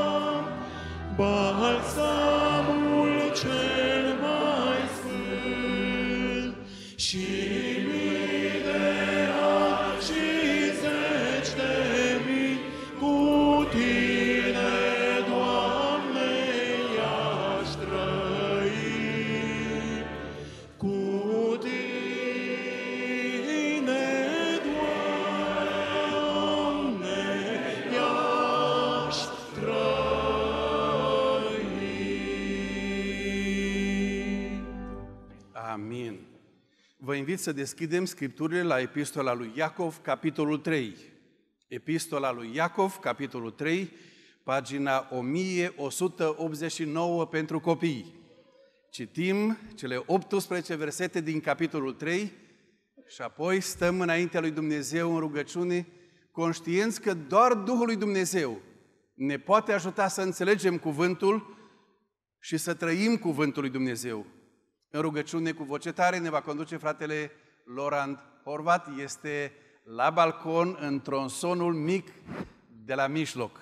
balsamul cel mai sfânt. Și mii de ani și zeci de mii cu tine, Doamne, i-aș trăi. Cu tine, Doamne, i-aș trăi. Amin. Vă invit să deschidem Scripturile la Epistola lui Iacov, capitolul 3. Epistola lui Iacov, capitolul 3, pagina 1189 pentru copii. Citim cele 18 versete din capitolul 3 și apoi stăm înaintea lui Dumnezeu în rugăciune, conștienți că doar Duhul lui Dumnezeu ne poate ajuta să înțelegem cuvântul și să trăim cuvântul lui Dumnezeu. În rugăciune cu voce tare ne va conduce fratele Laurent Horvat, este la balcon în tronsonul mic de la mijloc.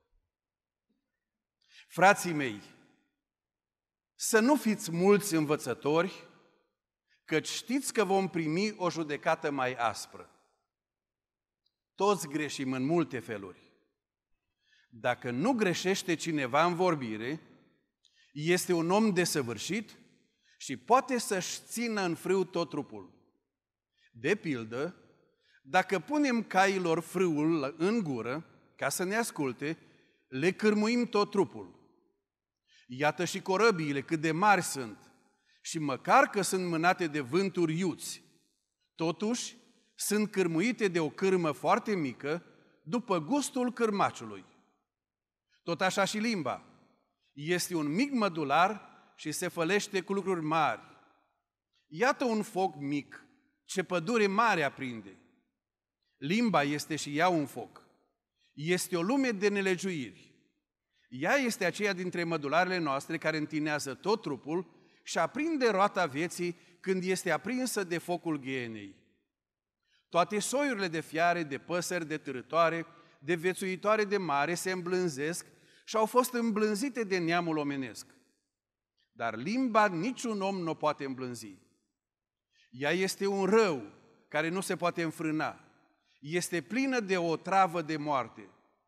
Frații mei, să nu fiți mulți învățători, căci știți că vom primi o judecată mai aspră. Toți greșim în multe feluri. Dacă nu greșește cineva în vorbire, este un om desăvârșit și poate să-și țină în frâu tot trupul. De pildă, dacă punem cailor frâul în gură, ca să ne asculte, le cârmuim tot trupul. Iată și corăbiile cât de mari sunt și măcar că sunt mânate de vânturi iuți, totuși sunt cârmuite de o cârmă foarte mică, după gustul cârmaciului. Tot așa și limba. Este un mic mădular și se fălește cu lucruri mari. Iată un foc mic, ce pădure mare aprinde. Limba este și ea un foc. Este o lume de nelegiuiri. Ea este aceea dintre mădularele noastre care întinează tot trupul și aprinde roata vieții când este aprinsă de focul ghienei. Toate soiurile de fiare, de păsări, de târătoare, de viețuitoare de mare se îmblânzesc și au fost îmblânzite de neamul omenesc. Dar limba niciun om nu poate îmblânzi. Ea este un rău care nu se poate înfrâna. Este plină de o travă de moarte.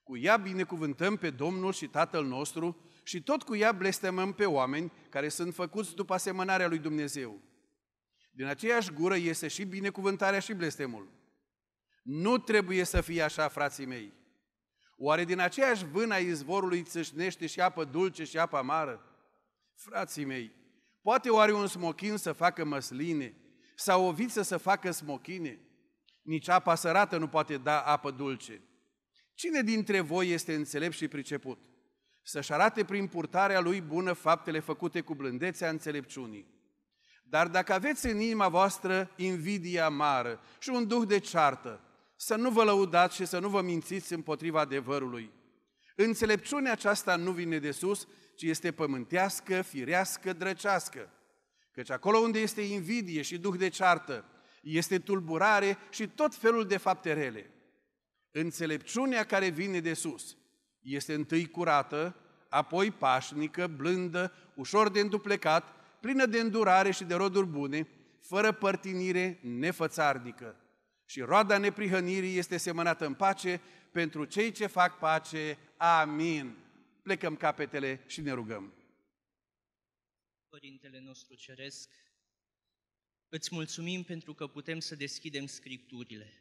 Cu ea binecuvântăm pe Domnul și Tatăl nostru și tot cu ea blestemăm pe oameni care sunt făcuți după asemănarea lui Dumnezeu. Din aceeași gură iese și binecuvântarea și blestemul. Nu trebuie să fie așa, frații mei. Oare din aceeași vână a izvorului țâșnește și apă dulce și apă amară? Frații mei, poate oare un smochin să facă măsline sau o viță să facă smochine? Nici apa sărată nu poate da apă dulce. Cine dintre voi este înțelept și priceput? Să-și arate prin purtarea lui bună faptele făcute cu blândețea înțelepciunii. Dar dacă aveți în inima voastră invidie amară și un duh de ceartă, să nu vă lăudați și să nu vă mințiți împotriva adevărului. Înțelepciunea aceasta nu vine de sus, ci este pământească, firească, drăcească. Căci acolo unde este invidie și duh de ceartă, este tulburare și tot felul de fapte rele. Înțelepciunea care vine de sus este întâi curată, apoi pașnică, blândă, ușor de înduplecat, plină de îndurare și de roduri bune, fără părtinire, nefățarnică. Și roada neprihănirii este semănată în pace pentru cei ce fac pace. Amin. Plecăm capetele și ne rugăm. Părintele nostru Ceresc, îți mulțumim pentru că putem să deschidem Scripturile.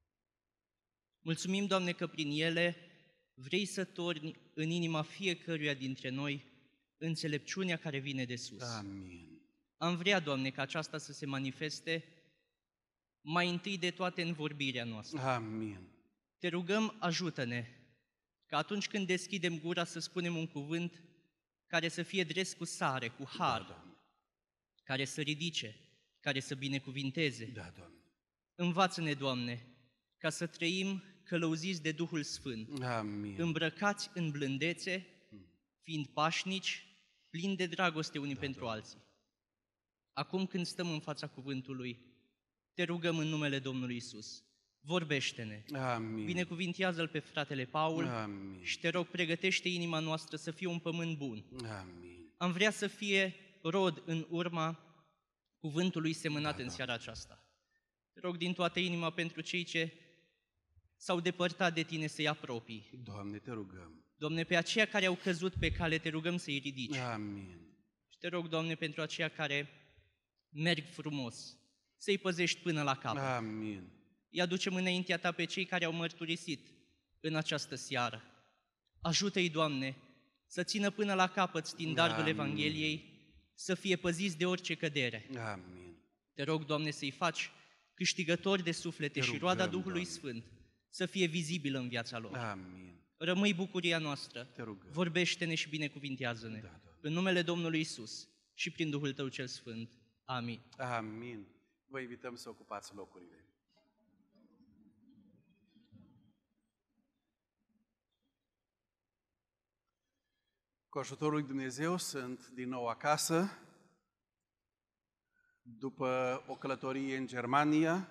Mulțumim, Doamne, că prin ele vrei să torni în inima fiecăruia dintre noi înțelepciunea care vine de sus. Amin. Am vrea, Doamne, ca aceasta să se manifeste mai întâi de toate în vorbirea noastră. Amin. Te rugăm, ajută-ne, că atunci când deschidem gura să spunem un cuvânt care să fie drept cu sare, cu har, care să ridice, care să binecuvinteze. Da, Doamne. Învață-ne, Doamne, ca să trăim călăuziți de Duhul Sfânt, Amin. îmbrăcați în blândețe, fiind pașnici, plini de dragoste unii pentru alții. Acum când stăm în fața cuvântului, te rugăm în numele Domnului Isus. Vorbește-ne, Amin. binecuvintează-L pe fratele Paul. Amin. Și te rog, pregătește inima noastră să fie un pământ bun. Amin. Am vrea să fie rod în urma cuvântului semănat în seara aceasta. Te rog din toată inima pentru cei ce s-au depărtat de Tine să-i apropii. Doamne, te rugăm. Doamne, pe aceia care au căzut pe cale, te rugăm să-i ridici. Amin. Și te rog, Doamne, pentru aceia care merg frumos, să-i păzești până la capăt. Amin. Îi aducem înaintea Ta pe cei care au mărturisit în această seară. Ajută-i, Doamne, să țină până la capăt standardul Evangheliei, să fie păziți de orice cădere. Amin. Te rog, Doamne, să-i faci câștigători de suflete și roada Duhului Sfânt să fie vizibilă în viața lor. Amin. Rămâi bucuria noastră, Te rugăm. vorbește-ne și binecuvintează-ne. În numele Domnului Isus și prin Duhul Tău cel Sfânt. Amin. Amin. Vă invităm să ocupați locurile. Cu ajutorul lui Dumnezeu sunt din nou acasă, după o călătorie în Germania,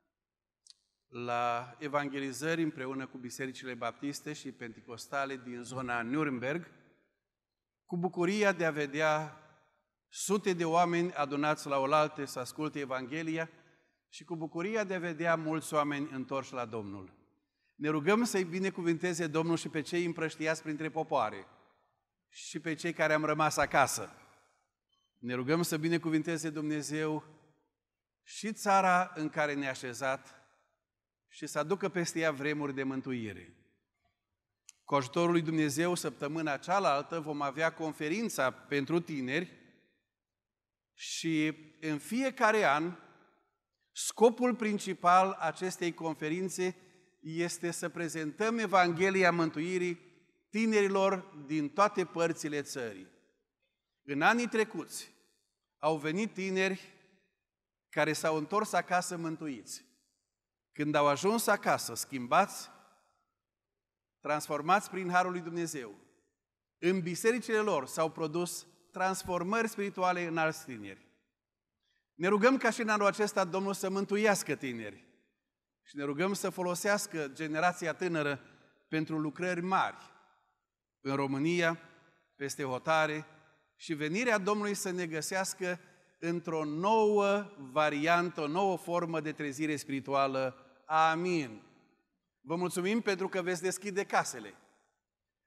la evangelizări împreună cu bisericile baptiste și penticostale din zona Nuremberg, cu bucuria de a vedea sute de oameni adunați la oaltă să asculte Evanghelia și cu bucuria de a vedea mulți oameni întorși la Domnul. Ne rugăm să-i binecuvânteze Domnul și pe cei împrăștiați printre popoare și pe cei care am rămas acasă. Ne rugăm să binecuvânteze Dumnezeu și țara în care ne-a așezat și să aducă peste ea vremuri de mântuire. Cu ajutorul lui Dumnezeu, săptămâna cealaltă vom avea conferința pentru tineri și în fiecare an scopul principal acestei conferințe este să prezentăm Evanghelia mântuirii tinerilor din toate părțile țării. În anii trecuți au venit tineri care s-au întors acasă mântuiți. Când au ajuns acasă, schimbați, transformați prin Harul lui Dumnezeu, în bisericile lor s-au produs transformări spirituale în alți tineri. Ne rugăm ca și în anul acesta Domnul să mântuiască tineri și ne rugăm să folosească generația tânără pentru lucrări mari în România, peste hotare și venirea Domnului să ne găsească într-o nouă variantă, o nouă formă de trezire spirituală. Amin. Vă mulțumim pentru că veți deschide casele.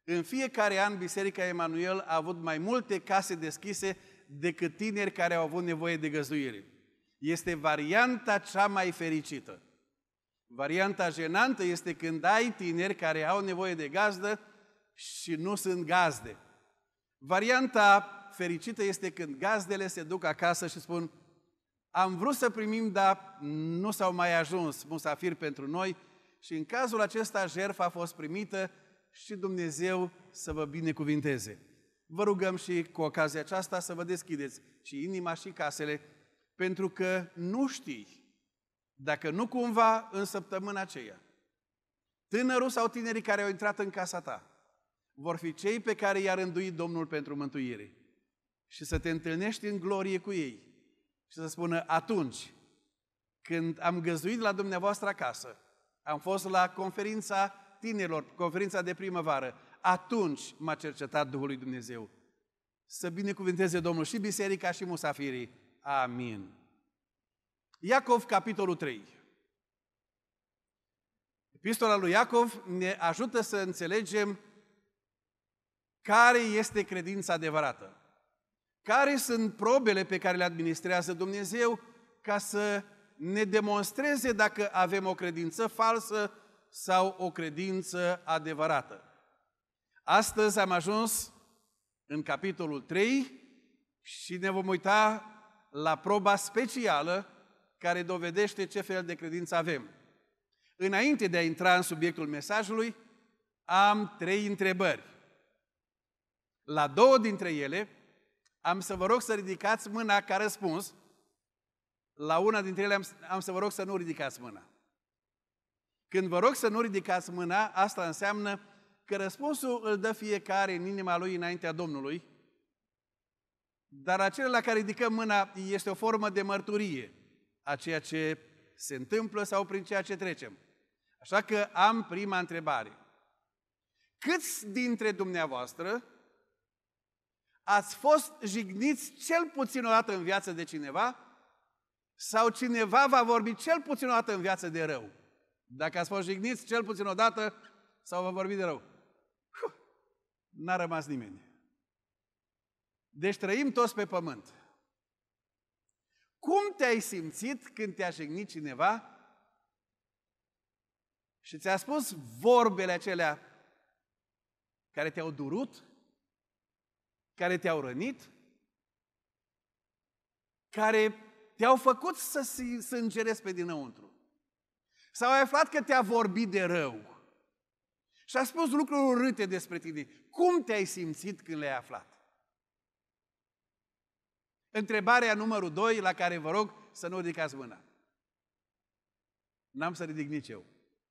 În fiecare an, Biserica Emanuel a avut mai multe case deschise decât tineri care au avut nevoie de găzduire. Este varianta cea mai fericită. Varianta jenantă este când ai tineri care au nevoie de gazdă și nu sunt gazde. Varianta fericită este când gazdele se duc acasă și spun: am vrut să primim, dar nu s-au mai ajuns musafiri pentru noi, și în cazul acesta jertfa a fost primită și Dumnezeu să vă binecuvinteze. Vă rugăm și cu ocazia aceasta să vă deschideți și inima și casele, pentru că nu știi dacă nu cumva în săptămâna aceea tânărul sau tinerii care au intrat în casa ta vor fi cei pe care i-a rânduit Domnul pentru mântuire, și să te întâlnești în glorie cu ei și să spună: atunci când am găzduit la dumneavoastră acasă, am fost la conferința tinerilor, conferința de primăvară, atunci m-a cercetat Duhul lui Dumnezeu. Să binecuvânteze Domnul și biserica și musafirii. Amin. Iacov, capitolul 3. Epistola lui Iacov ne ajută să înțelegem care este credința adevărată, care sunt probele pe care le administrează Dumnezeu ca să ne demonstreze dacă avem o credință falsă sau o credință adevărată. Astăzi am ajuns în capitolul 3 și ne vom uita la proba specială care dovedește ce fel de credință avem. Înainte de a intra în subiectul mesajului, am 3 întrebări. La 2 dintre ele am să vă rog să ridicați mâna ca răspuns. La una dintre ele am să vă rog să nu ridicați mâna. Când vă rog să nu ridicați mâna, asta înseamnă că răspunsul îl dă fiecare în inima lui înaintea Domnului, dar acela la care ridicăm mâna este o formă de mărturie a ceea ce se întâmplă sau prin ceea ce trecem. Așa că am prima întrebare. Câți dintre dumneavoastră ați fost jigniți cel puțin o dată în viață de cineva sau cineva v-a vorbit cel puțin o dată în viață de rău? Dacă ați fost jigniți cel puțin o dată sau v-a vorbit de rău? N-a rămas nimeni. Deci trăim toți pe pământ. Cum te-ai simțit când te-a jignit cineva și ți-a spus vorbele acelea care te-au durut, care te-au rănit, care te-au făcut să sângerezi pe dinăuntru? Sau ai aflat că te-a vorbit de rău și a spus lucruri urâte despre tine? Cum te-ai simțit când le-ai aflat? Întrebarea numărul 2, la care vă rog să nu ridicați mâna. N-am să ridic nici eu.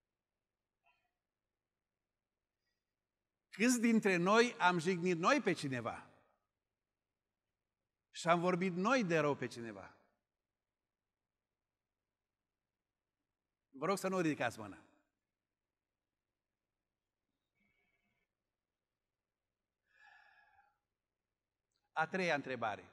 Câți dintre noi am jignit noi pe cineva și am vorbit noi de rău pe cineva? Vă rog să nu ridicați mâna. A 3-a întrebare.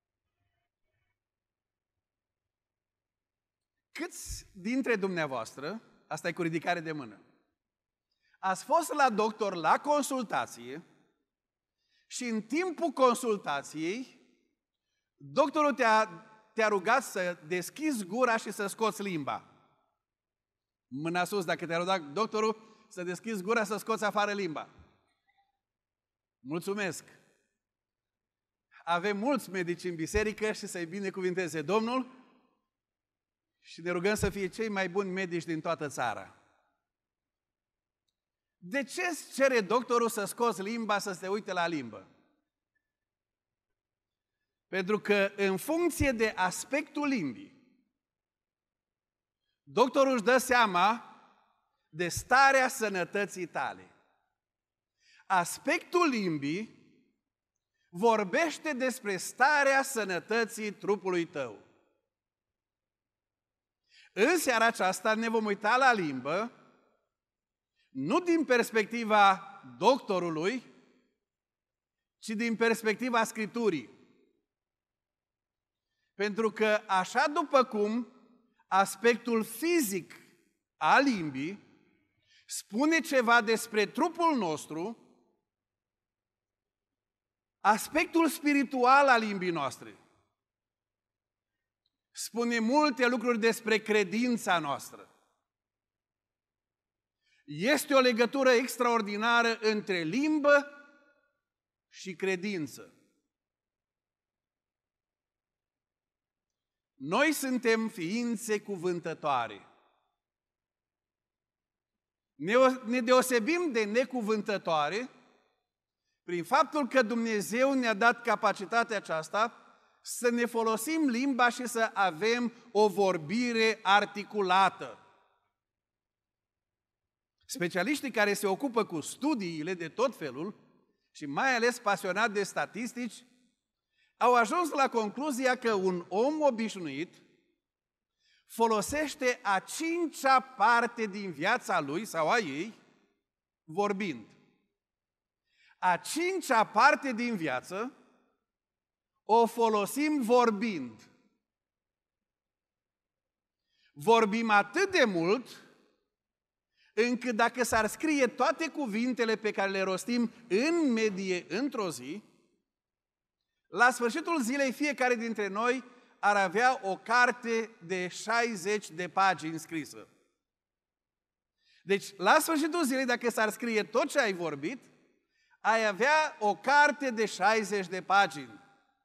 Câți dintre dumneavoastră, asta e cu ridicare de mână, ați fost la doctor la consultație și în timpul consultației doctorul te-a rugat să deschizi gura și să scoți limba? Mâna sus dacă te-a rugat doctorul să deschizi gura, să scoți afară limba. Mulțumesc! Avem mulți medici în biserică și să-i binecuvinteze Domnul și ne rugăm să fie cei mai buni medici din toată țara. De ce îți cere doctorul să scoți limba, să se uite la limbă? Pentru că în funcție de aspectul limbii, doctorul își dă seama de starea sănătății tale. Aspectul limbii vorbește despre starea sănătății trupului tău. În seara aceasta ne vom uita la limbă, nu din perspectiva doctorului, ci din perspectiva Scripturii. Pentru că așa după cum aspectul fizic al limbii spune ceva despre trupul nostru, Aspectul spiritual al limbii noastre spune multe lucruri despre credința noastră. Este o legătură extraordinară între limbă și credință. Noi suntem ființe cuvântătoare. Ne deosebim de necuvântătoare prin faptul că Dumnezeu ne-a dat capacitatea aceasta să ne folosim limba și să avem o vorbire articulată. Specialiștii care se ocupă cu studiile de tot felul și mai ales pasionați de statistici au ajuns la concluzia că un om obișnuit folosește a 5-a parte din viața lui sau a ei vorbind. A 5-a parte din viață o folosim vorbind. Vorbim atât de mult încât dacă s-ar scrie toate cuvintele pe care le rostim în medie într-o zi, la sfârșitul zilei fiecare dintre noi ar avea o carte de 60 de pagini scrisă. Deci, la sfârșitul zilei, dacă s-ar scrie tot ce ai vorbit, ai avea o carte de 60 de pagini.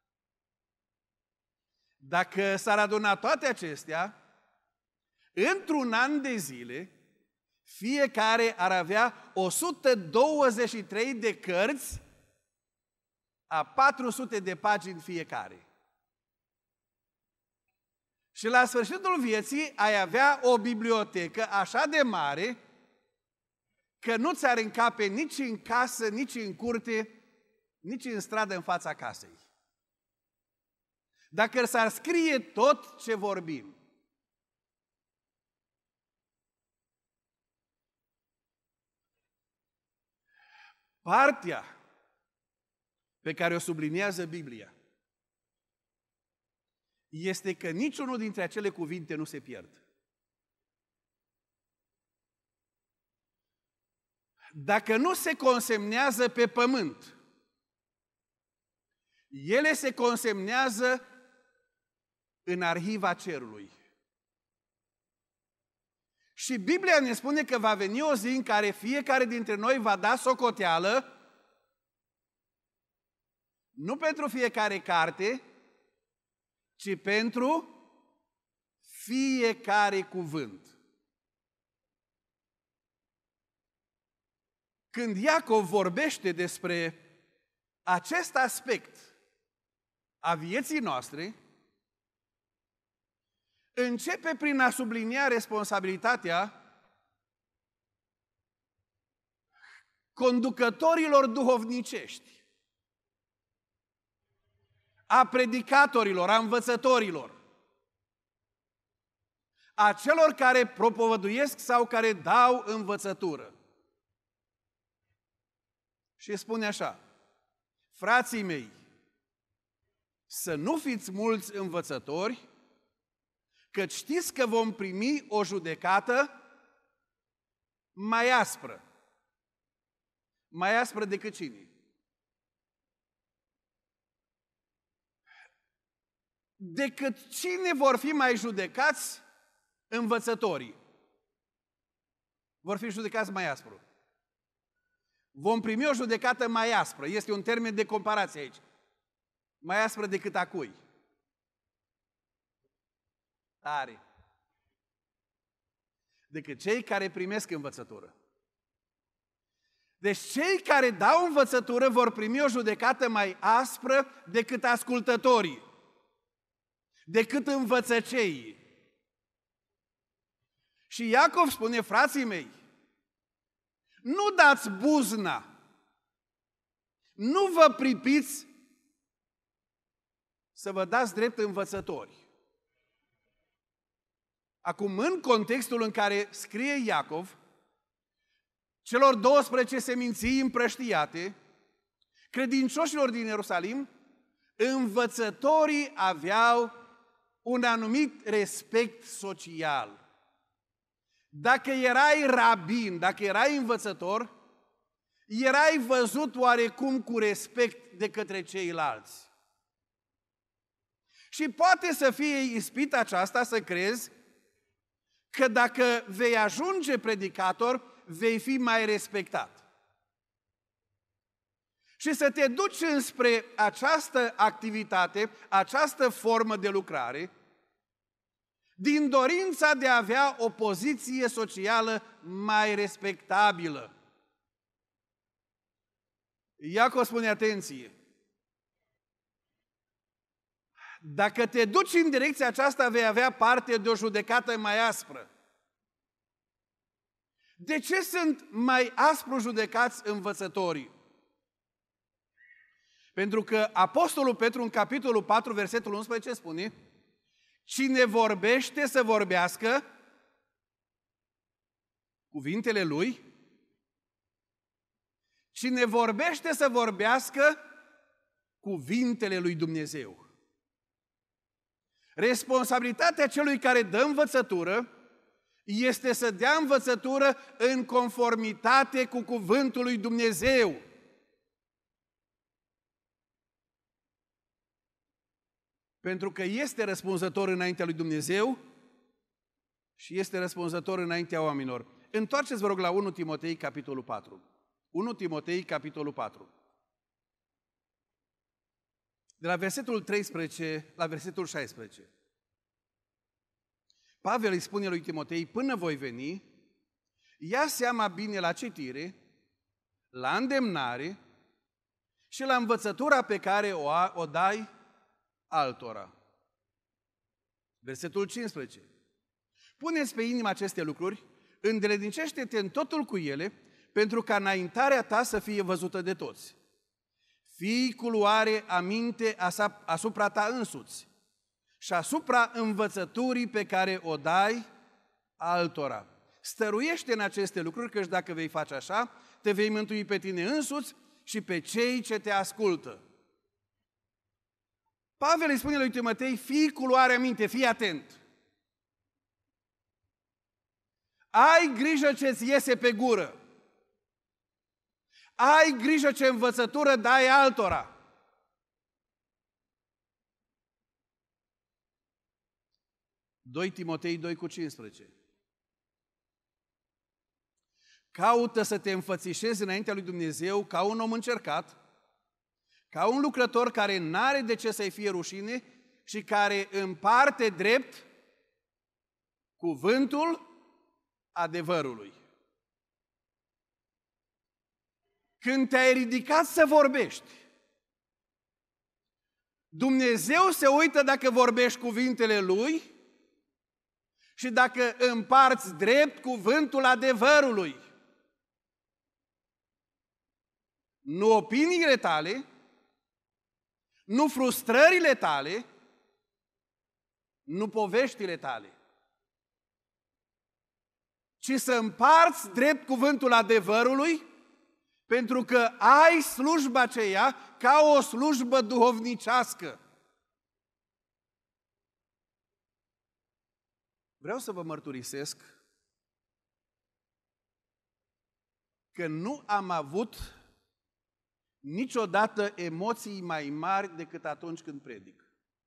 Dacă s-ar aduna toate acestea, într-un an de zile, fiecare ar avea 123 de cărți a 400 de pagini fiecare. Și la sfârșitul vieții ai avea o bibliotecă așa de mare că nu ți-ar încape nici în casă, nici în curte, nici în stradă în fața casei. Dacă s-ar scrie tot ce vorbim. Partea pe care o subliniază Biblia este că niciunul dintre acele cuvinte nu se pierd. Dacă nu se consemnează pe pământ, ele se consemnează în arhiva cerului. Și Biblia ne spune că va veni o zi în care fiecare dintre noi va da socoteală nu pentru fiecare carte, ci pentru fiecare cuvânt. Când Iacov vorbește despre acest aspect a vieții noastre, începe prin a sublinia responsabilitatea conducătorilor duhovnicești, a predicatorilor, a învățătorilor, a celor care propovăduiesc sau care dau învățătură. Și spune așa: frații mei, să nu fiți mulți învățători, căci știți că vom primi o judecată mai aspră. Mai aspră decât cine? Decât cine vor fi mai judecați? Învățătorii. Vor fi judecați mai aspru. Vom primi o judecată mai aspră. Este un termen de comparație aici. Mai aspră decât a cui? Tare. Decât cei care primesc învățătură. Deci cei care dau învățătură vor primi o judecată mai aspră decât ascultătorii, decât învățăceii. Și Iacov spune: frații mei, nu dați buzna, nu vă pripiți să vă dați drept învățători. Acum, în contextul în care scrie Iacov, celor 12 seminții împrăștiate, credincioșilor din Ierusalim, învățătorii aveau un anumit respect social. Dacă erai rabin, dacă erai învățător, erai văzut oarecum cu respect de către ceilalți. Și poate să fie ispita aceasta să crezi că dacă vei ajunge predicator, vei fi mai respectat. Și să te duci înspre această activitate, această formă de lucrare, din dorința de a avea o poziție socială mai respectabilă. Iacov spune, atenție, dacă te duci în direcția aceasta, vei avea parte de o judecată mai aspră. De ce sunt mai aspru judecați învățătorii? Pentru că Apostolul Petru, în capitolul 4, versetul 11, spune: cine vorbește să vorbească cuvintele lui, cine vorbește să vorbească cuvintele lui Dumnezeu. Responsabilitatea celui care dă învățătură este să dea învățătură în conformitate cu cuvântul lui Dumnezeu. Pentru că este răspunzător înaintea lui Dumnezeu și este răspunzător înaintea oamenilor. Întoarceți, vă rog, la 1 Timotei, capitolul 4. 1 Timotei, capitolul 4. De la versetul 13 la versetul 16. Pavel îi spune lui Timotei: până voi veni, ia seama bine la citire, la îndemnare și la învățătura pe care o dai altora. Versetul 15. Pune-ți pe inimă aceste lucruri, îndeletnicește-te în totul cu ele, pentru ca înaintarea ta să fie văzută de toți. Fii cu luare aminte asupra ta însuți și asupra învățăturii pe care o dai altora. Stăruiește în aceste lucruri, căci dacă vei face așa, te vei mântui pe tine însuți și pe cei ce te ascultă. Pavel îi spune lui Timotei: fii cu luare aminte, fii atent. Ai grijă ce-ți iese pe gură. Ai grijă ce învățătură dai altora. Doi Timotei 2:15. Caută să te înfățișezi înaintea lui Dumnezeu ca un om încercat, ca un lucrător care n-are de ce să-i fie rușine și care împarte drept cuvântul adevărului. Când te-ai ridicat să vorbești, Dumnezeu se uită dacă vorbești cuvintele Lui și dacă împarți drept cuvântul adevărului. Nu opiniile tale, nu frustrările tale, nu poveștile tale, ci să împarți drept cuvântul adevărului, pentru că ai slujba aceea ca o slujbă duhovnicească. Vreau să vă mărturisesc că nu am avut niciodată emoții mai mari decât atunci când predic.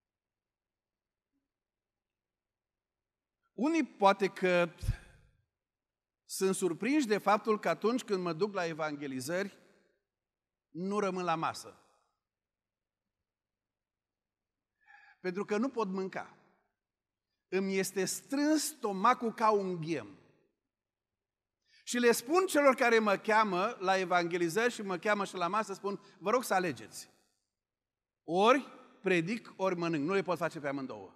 Unii poate că sunt surprinși de faptul că atunci când mă duc la evangelizări, nu rămân la masă. Pentru că nu pot mânca. Îmi este strâns stomacul ca un ghem. Și le spun celor care mă cheamă la evangelizări și mă cheamă și la masă, spun: vă rog să alegeți. Ori predic, ori mănânc. Nu le pot face pe amândouă.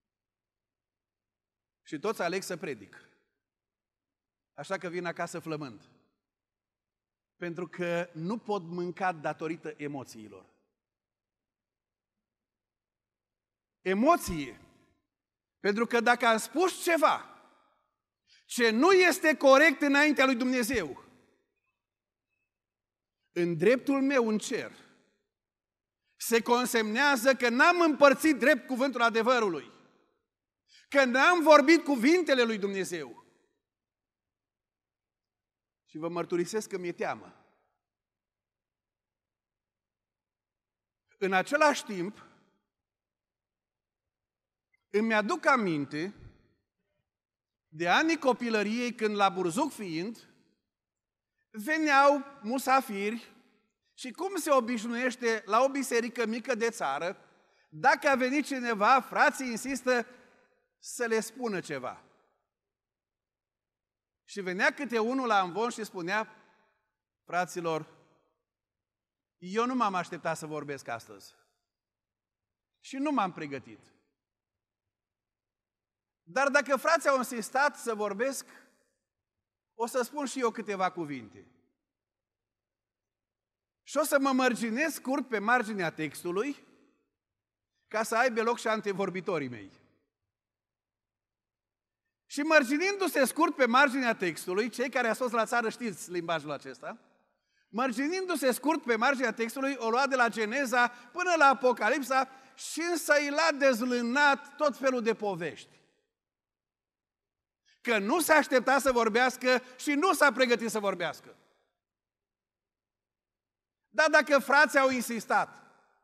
Și toți aleg să predic. Așa că vin acasă flămând. Pentru că nu pot mânca datorită emoțiilor. Emoție. Pentru că dacă am spus ceva ce nu este corect înaintea lui Dumnezeu, în dreptul meu în cer se consemnează că n-am împărțit drept cuvântul adevărului, că n-am vorbit cuvintele lui Dumnezeu. Și vă mărturisesc că mi-e teamă. În același timp, îmi aduc aminte de anii copilăriei când, la Burzuc fiind, veneau musafiri și cum se obișnuiește la o biserică mică de țară, dacă a venit cineva, frații insistă să le spună ceva. Și venea câte unul la amvon și spunea: fraților, eu nu m-am așteptat să vorbesc astăzi și nu m-am pregătit. Dar dacă frații au insistat să vorbesc, o să spun și eu câteva cuvinte. Și o să mă mărginesc scurt pe marginea textului, ca să aibă loc și antevorbitorii mei. Și mărginindu-se scurt pe marginea textului, cei care ați fost la țară știți limbajul acesta, mărginindu-se scurt pe marginea textului, o lua de la Geneza până la Apocalipsa și însă i l-a dezlănat tot felul de povești. Că nu s-a așteptat să vorbească și nu s-a pregătit să vorbească. Dar dacă frații au insistat,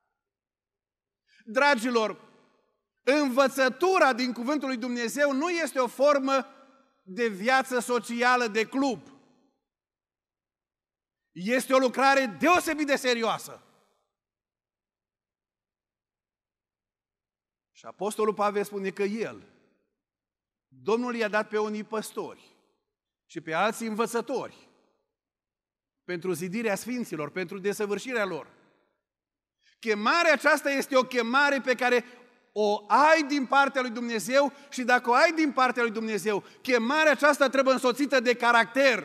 dragilor, învățătura din Cuvântul lui Dumnezeu nu este o formă de viață socială, de club. Este o lucrare deosebit de serioasă. Și Apostolul Pavel spune că Domnul i-a dat pe unii păstori și pe alții învățători pentru zidirea sfinților, pentru desăvârșirea lor. Chemarea aceasta este o chemare pe care o ai din partea lui Dumnezeu și dacă o ai din partea lui Dumnezeu, chemarea aceasta trebuie însoțită de caracter.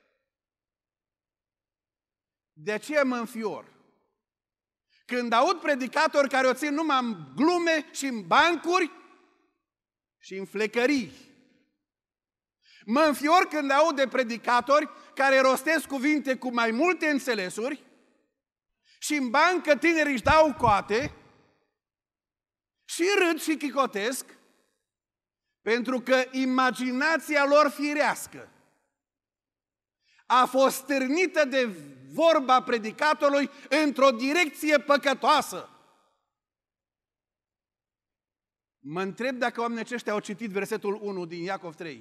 De aceea mă înfior când aud predicatori care o țin numai în glume și în bancuri și în flecării. Mă înfior când aud de predicatori care rostesc cuvinte cu mai multe înțelesuri și în bancă tinerii își dau coate și râd și chicotesc pentru că imaginația lor firească a fost stârnită de vorba predicatorului într-o direcție păcătoasă. Mă întreb dacă oamenii aceștia au citit versetul 1 din Iacov 3.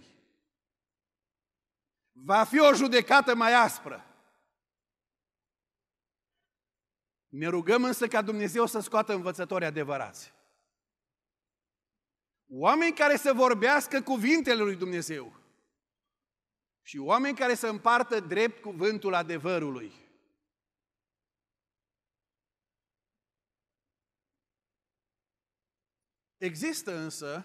Va fi o judecată mai aspră. Ne rugăm însă ca Dumnezeu să scoată învățători adevărați. Oameni care să vorbească cuvintele lui Dumnezeu și oameni care să împartă drept cuvântul adevărului. Există însă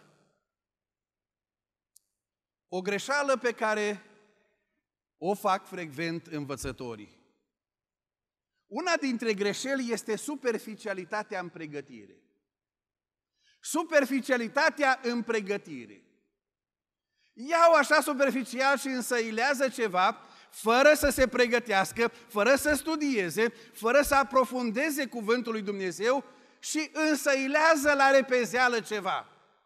o greșeală pe care o fac frecvent învățătorii. Una dintre greșeli este superficialitatea în pregătire. Superficialitatea în pregătire. Iau așa superficial și însăilează ceva, fără să se pregătească, fără să studieze, fără să aprofundeze cuvântul lui Dumnezeu și însăilează la repezeală ceva.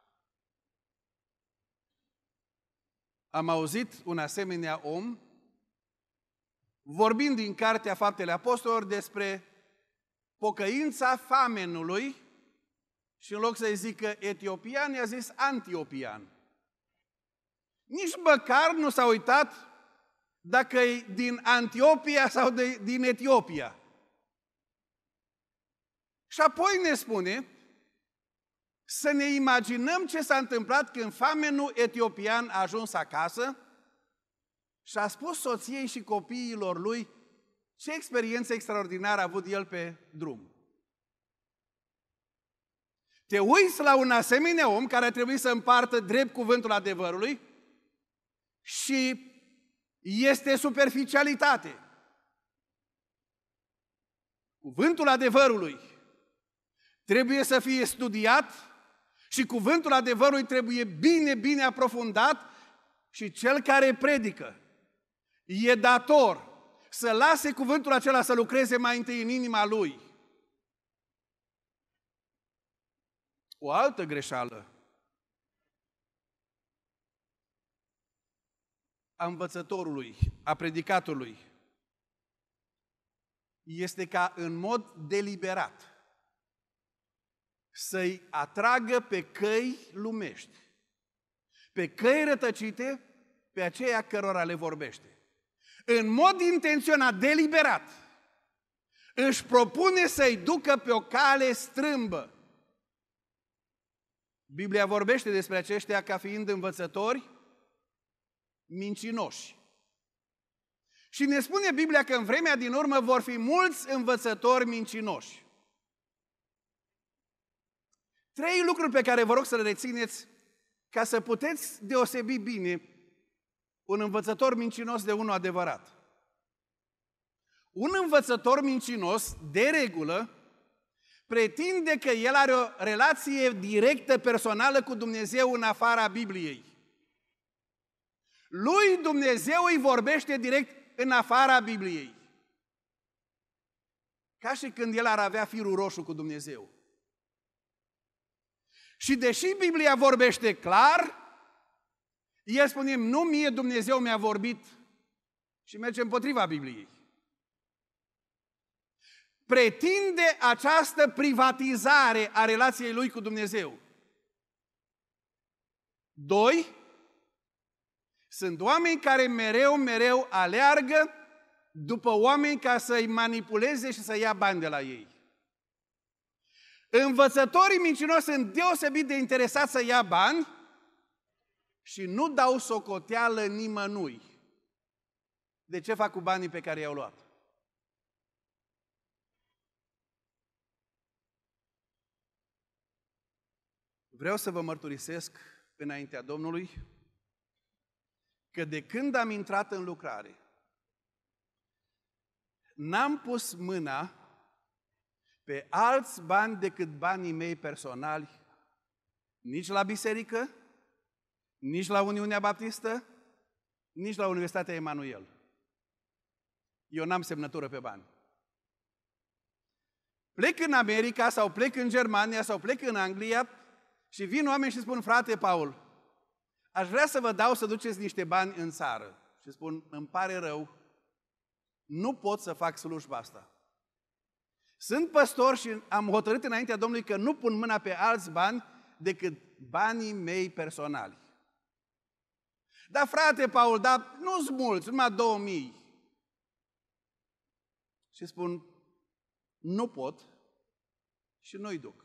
Am auzit un asemenea om vorbind din Cartea Faptele Apostolilor despre pocăința famenului și în loc să-i zică etiopian, i-a zis antiopian. Nici măcar nu s-a uitat dacă e din Antiochia sau din Etiopia. Și apoi ne spune să ne imaginăm ce s-a întâmplat când famenul etiopian a ajuns acasă și a spus soției și copiilor lui ce experiență extraordinară a avut el pe drum. Te uiți la un asemenea om care a trebuit să împartă drept cuvântul adevărului și este superficialitate. Cuvântul adevărului trebuie să fie studiat și cuvântul adevărului trebuie bine aprofundat și cel care predică e dator să lase cuvântul acela să lucreze mai întâi în inima lui. O altă greșeală a învățătorului, a predicatorului, este ca în mod deliberat să-i atragă pe căi lumești, pe căi rătăcite, pe aceia cărora le vorbește. În mod intenționat, deliberat, își propune să-i ducă pe o cale strâmbă. Biblia vorbește despre aceștia ca fiind învățători mincinoși. Și ne spune Biblia că în vremea din urmă vor fi mulți învățători mincinoși. 3 lucruri pe care vă rog să le rețineți ca să puteți deosebi bine un învățător mincinos de unul adevărat. Un învățător mincinos, de regulă, pretinde că el are o relație directă, personală cu Dumnezeu în afara Bibliei. Lui Dumnezeu îi vorbește direct în afara Bibliei. Ca și când el ar avea firul roșu cu Dumnezeu. Și deși Biblia vorbește clar, el spune, nu mie Dumnezeu mi-a vorbit și merge împotriva Bibliei. Pretinde această privatizare a relației lui cu Dumnezeu. 2. Sunt oameni care mereu aleargă după oameni ca să-i manipuleze și să ia bani de la ei. Învățătorii mincinoși sunt deosebit de interesați să ia bani și nu dau socoteală nimănui de ce fac cu banii pe care i-au luat. Vreau să vă mărturisesc înaintea Domnului că de când am intrat în lucrare, n-am pus mâna pe alți bani decât banii mei personali, nici la biserică, nici la Uniunea Baptistă, nici la Universitatea Emanuel. Eu n-am semnătură pe bani. Plec în America sau plec în Germania sau plec în Anglia și vin oameni și spun, frate Paul, aș vrea să vă dau să duceți niște bani în țară. Și spun, îmi pare rău, nu pot să fac slujba asta. Sunt păstor și am hotărât înaintea Domnului că nu pun mâna pe alți bani decât banii mei personali. Dar frate Paul, dar nu-s mulți, numai 2000. Și spun, nu pot și nu-i duc.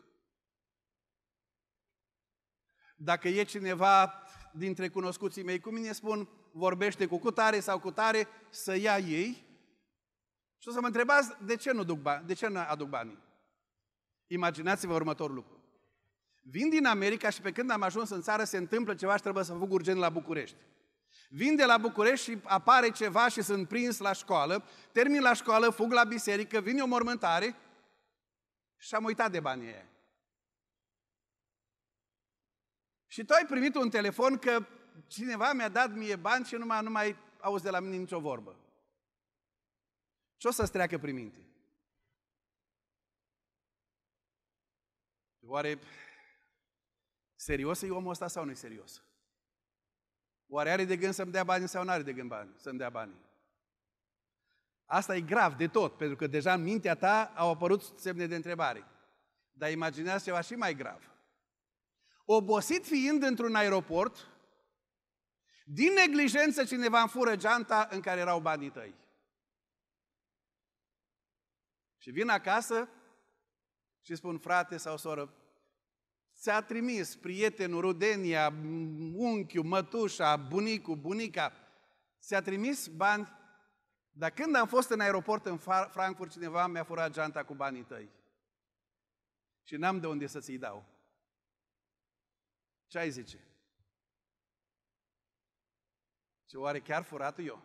Dacă e cineva dintre cunoscuții mei cu mine, spun, vorbește cu cutare sau cutare, să ia ei. Și o să mă întrebați, de ce nu aduc banii? Imaginați-vă următorul lucru. Vin din America și pe când am ajuns în țară se întâmplă ceva și trebuie să fug urgent la București. Vin de la București și apare ceva și sunt prins la școală, termin la școală, fug la biserică, vine o mormântare și am uitat de banii ăia. Și tu ai primit un telefon că cineva mi-a dat mie bani și nu mai auzi de la mine nicio vorbă. Ce o să-ți treacă prin minte? Oare serios e omul ăsta sau nu e serios? Oare are de gând să-mi dea bani sau nu are de gând să-mi dea bani? Asta e grav de tot, pentru că deja în mintea ta au apărut semne de întrebare. Dar imaginează ceva și mai grav. Obosit fiind într-un aeroport, din neglijență cineva înfură geanta în care erau banii tăi. Și vin acasă și spun, frate sau soră, ți-a trimis prietenul, rudenia, unchiul, mătușa, bunicul, bunica, ți-a trimis bani, dar când am fost în aeroport în Frankfurt, cineva mi-a furat geanta cu banii tăi. Și n-am de unde să ți-i dau. Ce ai zice? Și oare chiar furat eu?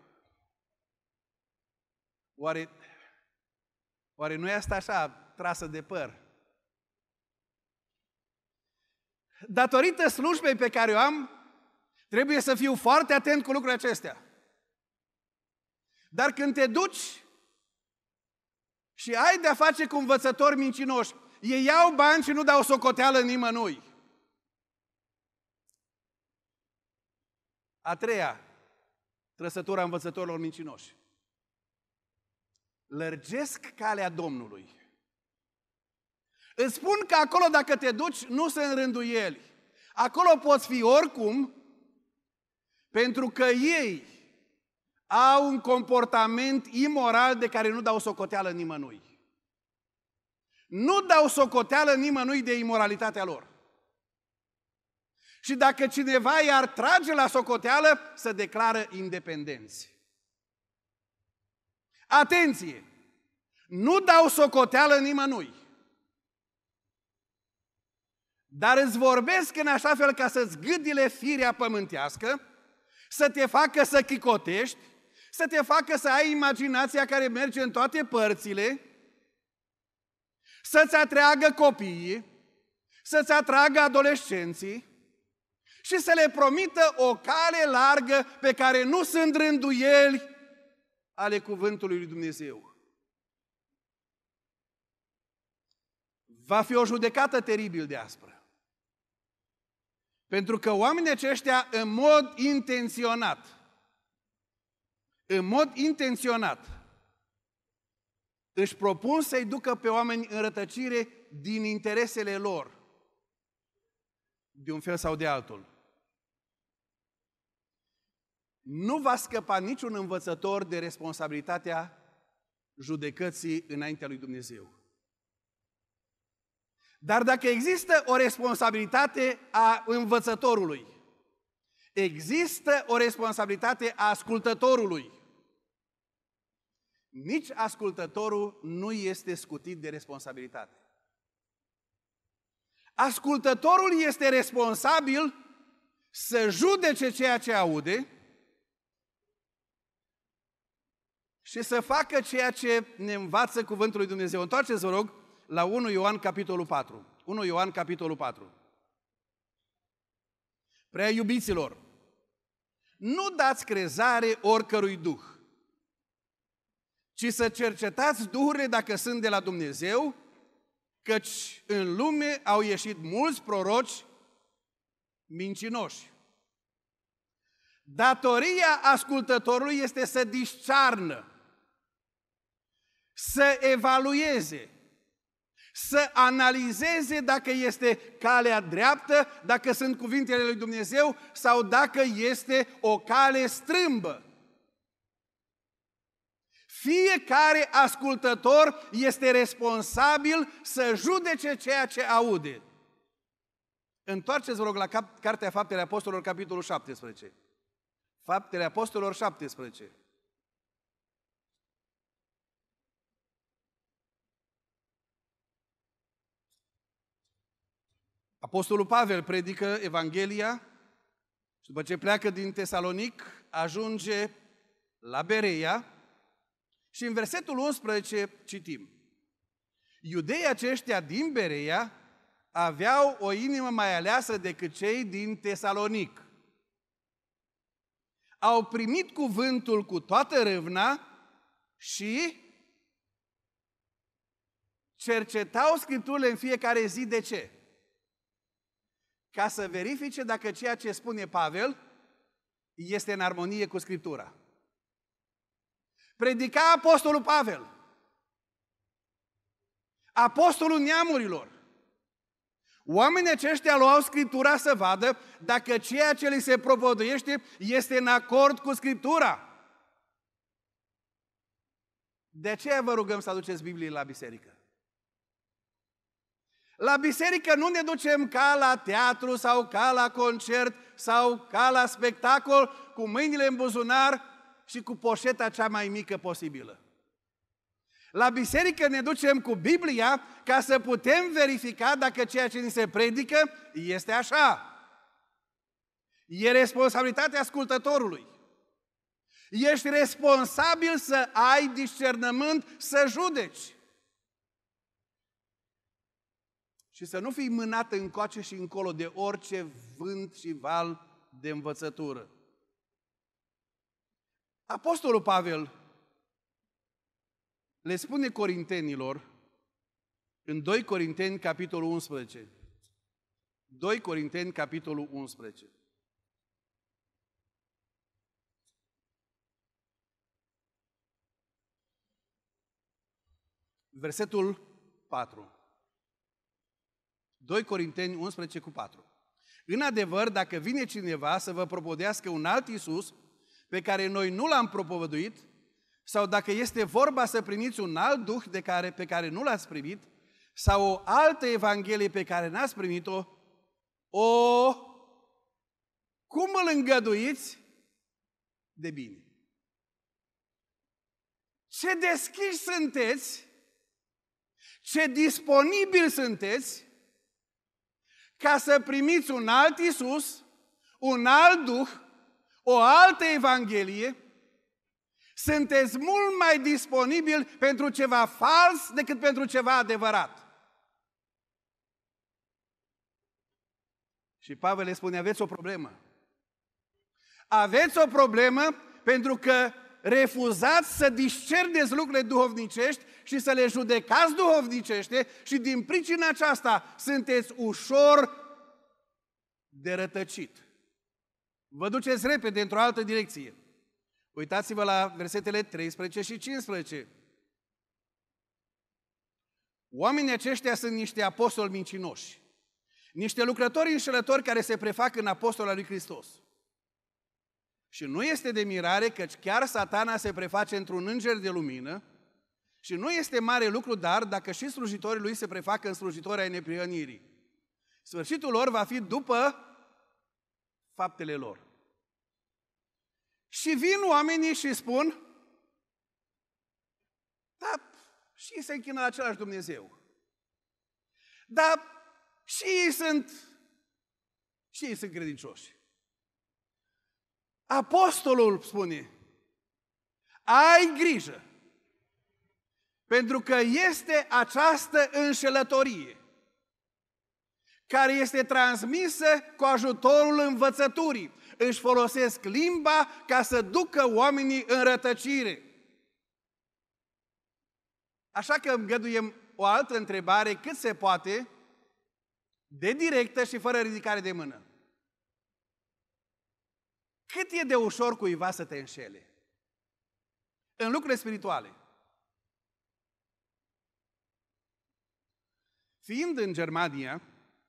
Oare nu e asta așa, trasă de păr? Datorită slujbei pe care o am, trebuie să fiu foarte atent cu lucrurile acestea. Dar când te duci și ai de-a face cu învățători mincinoși, ei iau bani și nu dau socoteală nimănui. A treia trăsătură a învățătorilor mincinoși. Lărgesc calea Domnului. Îți spun că acolo dacă te duci nu sunt rânduieli. Acolo poți fi oricum, pentru că ei au un comportament imoral de care nu dau socoteală nimănui. Nu dau socoteală nimănui de imoralitatea lor. Și dacă cineva i-ar trage la socoteală, se declară independenți. Atenție! Nu dau socoteală nimănui. Dar îți vorbesc în așa fel ca să-ți gâdile firea pământească, să te facă să chicotești, să te facă să ai imaginația care merge în toate părțile, să-ți atragă copiii, să-ți atragă adolescenții și să le promită o cale largă pe care nu sunt rânduieli ale cuvântului lui Dumnezeu. Va fi o judecată teribil de aspră. Pentru că oamenii aceștia, în mod intenționat, își propun să-i ducă pe oameni în rătăcire din interesele lor, de un fel sau de altul. Nu va scăpa niciun învățător de responsabilitatea judecății înaintea lui Dumnezeu. Dar dacă există o responsabilitate a învățătorului, există o responsabilitate a ascultătorului. Nici ascultătorul nu este scutit de responsabilitate. Ascultătorul este responsabil să judece ceea ce aude și să facă ceea ce ne învață cuvântul lui Dumnezeu. Întoarceți, vă rog, la 1 Ioan, capitolul 4. 1 Ioan, capitolul 4. Prea iubiților, nu dați crezare oricărui duh, ci să cercetați duhurile dacă sunt de la Dumnezeu, căci în lume au ieșit mulți proroci mincinoși. Datoria ascultătorului este să discearnă, să evalueze, să analizeze dacă este calea dreaptă, dacă sunt cuvintele lui Dumnezeu sau dacă este o cale strâmbă. Fiecare ascultător este responsabil să judece ceea ce aude. Întoarceți, vă rog, la Cartea Faptele Apostolilor, capitolul 17. Faptele Apostolilor 17. Apostolul Pavel predică Evanghelia și după ce pleacă din Tesalonic, ajunge la Bereia și în versetul 11 citim: iudeii aceștia din Bereia aveau o inimă mai aleasă decât cei din Tesalonic. Au primit cuvântul cu toată râvna și cercetau Scripturile în fiecare zi. De ce? Ca să verifice dacă ceea ce spune Pavel este în armonie cu Scriptura. Predica Apostolul Pavel, Apostolul neamurilor. Oamenii aceștia luau Scriptura să vadă dacă ceea ce li se propovăduiește este în acord cu Scriptura. De aceea vă rugăm să aduceți Biblie la biserică. La biserică nu ne ducem ca la teatru sau ca la concert sau ca la spectacol cu mâinile în buzunar și cu poșeta cea mai mică posibilă. La biserică ne ducem cu Biblia ca să putem verifica dacă ceea ce ni se predică este așa. E responsabilitatea ascultătorului. Ești responsabil să ai discernământ, să judeci. Și să nu fii mânat încoace și încolo de orice vânt și val de învățătură. Apostolul Pavel le spune corintenilor în 2 Corinteni, capitolul 11. 2 Corinteni, capitolul 11. Versetul 4. 2 Corinteni 11:4. În adevăr, dacă vine cineva să vă propovedească un alt Iisus pe care noi nu l-am propovăduit, sau dacă este vorba să primiți un alt duh pe care nu l-ați primit, sau o altă evanghelie pe care n-ați primit-o, cum îl îngăduiți de bine? Ce deschiși sunteți, ce disponibili sunteți ca să primiți un alt Iisus, un alt Duh, o altă Evanghelie. Sunteți mult mai disponibili pentru ceva fals decât pentru ceva adevărat. Și Pavel le spune, aveți o problemă. Aveți o problemă pentru că refuzați să discerneți lucrurile duhovnicești și să le judecați duhovnicește și din pricina aceasta sunteți ușor de rătăcit. Vă duceți repede într-o altă direcție. Uitați-vă la versetele 13 și 15. Oamenii aceștia sunt niște apostoli mincinoși, niște lucrători înșelători care se prefac în apostoli al lui Hristos. Și nu este de mirare căci chiar Satana se preface într-un înger de lumină și nu este mare lucru, dar dacă și slujitorii lui se prefacă în slujitori ai neprihănirii. Sfârșitul lor va fi după faptele lor. Și vin oamenii și spun, da, și ei se închină la același Dumnezeu. Dar și ei sunt credincioși. Apostolul spune, ai grijă, pentru că este această înșelătorie care este transmisă cu ajutorul învățăturii. Își folosesc limba ca să ducă oamenii în rătăcire. Așa că îngăduiem o altă întrebare cât se poate de directă și fără ridicare de mână. Cât e de ușor cuiva să te înșele? În lucrurile spirituale. Fiind în Germania,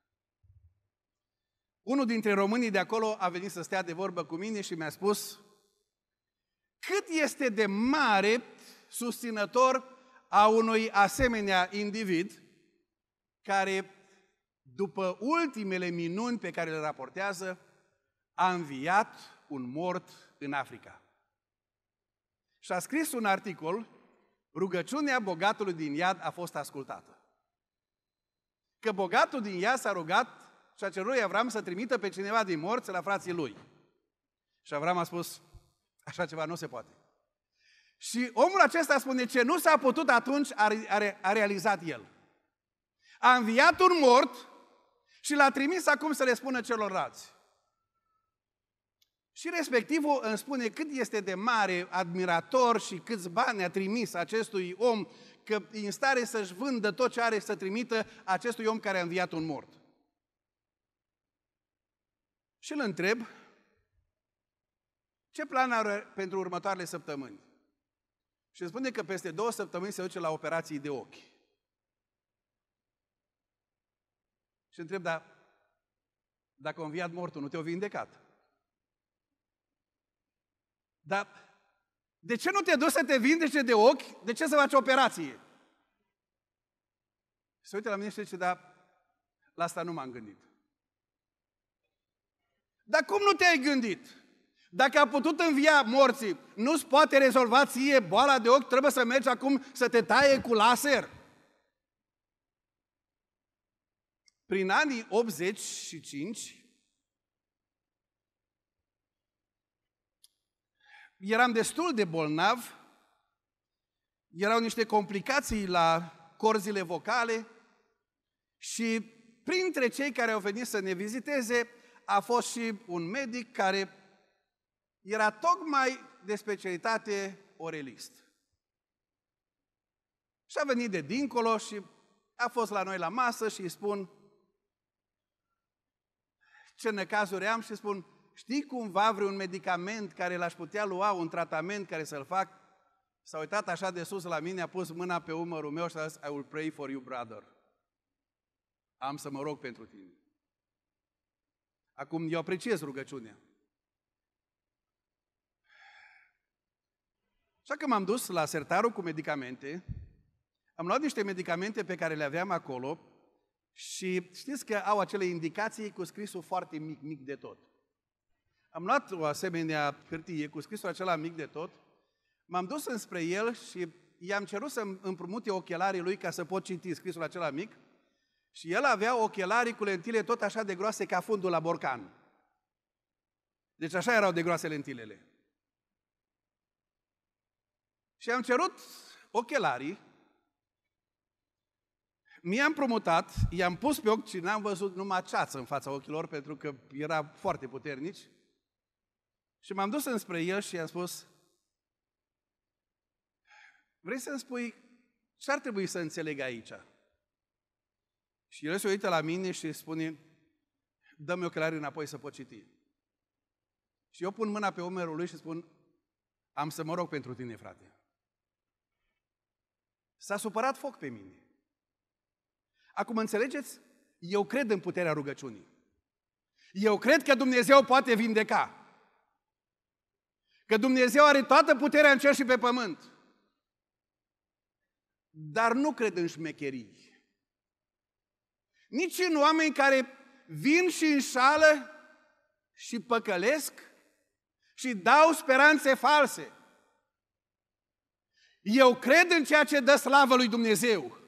unul dintre românii de acolo a venit să stea de vorbă cu mine și mi-a spus cât este de mare susținător a unui asemenea individ care, după ultimele minuni pe care le raportează, a înviat un mort în Africa. Și a scris un articol, rugăciunea bogatului din iad a fost ascultată. Că bogatul din iad s-a rugat și a cerut lui Avram să trimită pe cineva din morți la frații lui. Și Avram a spus, așa ceva nu se poate. Și omul acesta spune, ce nu s-a putut atunci a realizat el. A înviat un mort și l-a trimis acum să le spună celorlalți. Și respectivul îmi spune cât este de mare admirator și câți bani a trimis acestui om, că e în stare să-și vândă tot ce are să trimită acestui om care a înviat un mort. Și îl întreb, ce plan are pentru următoarele săptămâni? Și îmi spune că peste 2 săptămâni se duce la operații de ochi. Și întreb, dar dacă a înviat mortul, nu te-o vindecat? Dar de ce nu te duci să te vindece de ochi? De ce să faci operație? Se uită la mine și zice, dar la asta nu m-am gândit. Dar cum nu te-ai gândit? Dacă a putut învia morții, nu-ți poate rezolva ție boala de ochi, trebuie să mergi acum să te taie cu laser. Prin anii 85, eram destul de bolnav, erau niște complicații la corzile vocale și printre cei care au venit să ne viziteze a fost și un medic care era tocmai de specialitate orelist. Și a venit de dincolo și a fost la noi la masă și îi spun ce necazuri am și spun, știi cumva vreun medicament care l-aș putea lua, un tratament care să-l fac? S-a uitat așa de sus la mine, a pus mâna pe umărul meu și a zis, I will pray for you, brother. am să mă rog pentru tine. Acum, eu apreciez rugăciunea. Așa că m-am dus la sertarul cu medicamente, am luat niște medicamente pe care le aveam acolo și știți că au acele indicații cu scrisul foarte mic, mic de tot. Am luat o asemenea hârtie cu scrisul acela mic de tot, m-am dus înspre el și i-am cerut să împrumute ochelarii lui ca să pot citi scrisul acela mic și el avea ochelarii cu lentile tot așa de groase ca fundul la borcan. Deci așa erau de groase lentilele. Și am cerut ochelarii, mi-am împrumutat, i-am pus pe ochi și n-am văzut numai ceață în fața ochilor pentru că era foarte puternici. Și m-am dus înspre el și i-am spus: vrei să-mi spui ce ar trebui să înțeleg aici? Și el se uită la mine și spune: dă-mi ochelarii înapoi să pot citi. Și eu pun mâna pe umerul lui și spun: am să mă rog pentru tine, frate. S-a supărat foc pe mine. Acum înțelegeți? Eu cred în puterea rugăciunii. Eu cred că Dumnezeu poate vindeca. Că Dumnezeu are toată puterea în cer și pe pământ. Dar nu cred în șmecherii. Nici în oameni care vin și înșală și păcălesc și dau speranțe false. Eu cred în ceea ce dă slavă lui Dumnezeu.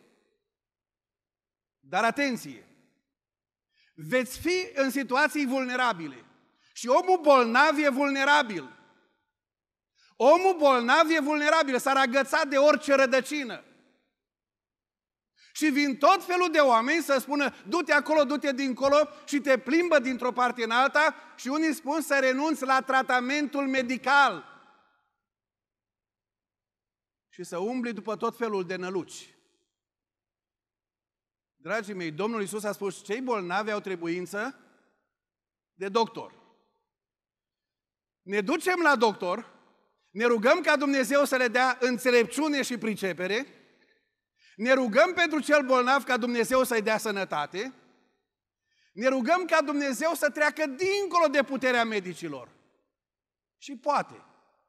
Dar atenție! Veți fi în situații vulnerabile. Și omul bolnav e vulnerabil. Omul bolnav e vulnerabil, s-ar agăța de orice rădăcină. Și vin tot felul de oameni să spună: du-te acolo, du-te dincolo, și te plimbă dintr-o parte în alta, și unii spun să renunți la tratamentul medical și să umbli după tot felul de năluci. Dragii mei, Domnul Iisus a spus: cei bolnavi au trebuință de doctor. Ne ducem la doctor, ne rugăm ca Dumnezeu să le dea înțelepciune și pricepere, ne rugăm pentru cel bolnav ca Dumnezeu să-i dea sănătate, ne rugăm ca Dumnezeu să treacă dincolo de puterea medicilor. Și poate.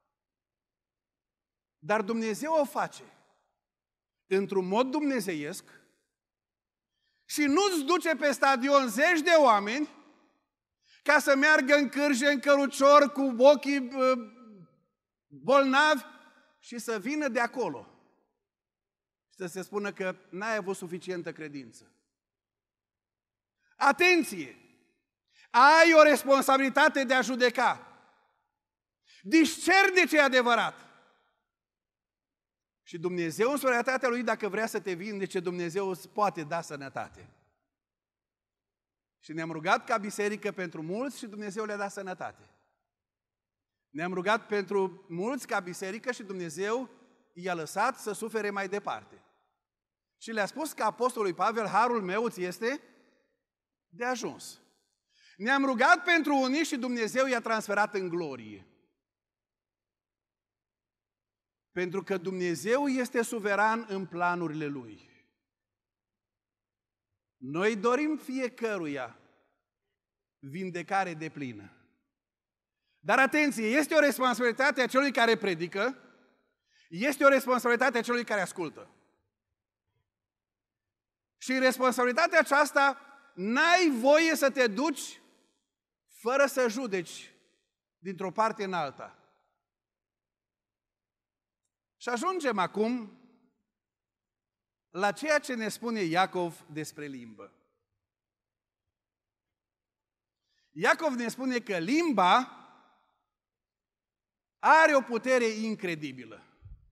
Dar Dumnezeu o face într-un mod dumnezeiesc și nu-ți duce pe stadion zeci de oameni ca să meargă în cârje, în cărucior, cu ochii bolnavi și să vină de acolo și să se spună că n-ai avut suficientă credință. Atenție! Ai o responsabilitate de a judeca. Discerne ce e adevărat. Și Dumnezeu, în sobrietatea Lui, dacă vrea să te vindece, Dumnezeu îți poate da sănătate. Și ne-am rugat ca biserică pentru mulți și Dumnezeu le-a dat sănătate. Ne-am rugat pentru mulți ca biserică și Dumnezeu i-a lăsat să sufere mai departe. Și le-a spus că apostolului Pavel: harul meu îți este de ajuns. Ne-am rugat pentru unii și Dumnezeu i-a transferat în glorie. Pentru că Dumnezeu este suveran în planurile Lui. Noi dorim fiecăruia vindecare deplină. Dar atenție, este o responsabilitate a celui care predică, este o responsabilitate a celui care ascultă. Și în responsabilitatea aceasta n-ai voie să te duci fără să judeci dintr-o parte în alta. Și ajungem acum la ceea ce ne spune Iacov despre limbă. Iacov ne spune că limba are o putere incredibilă.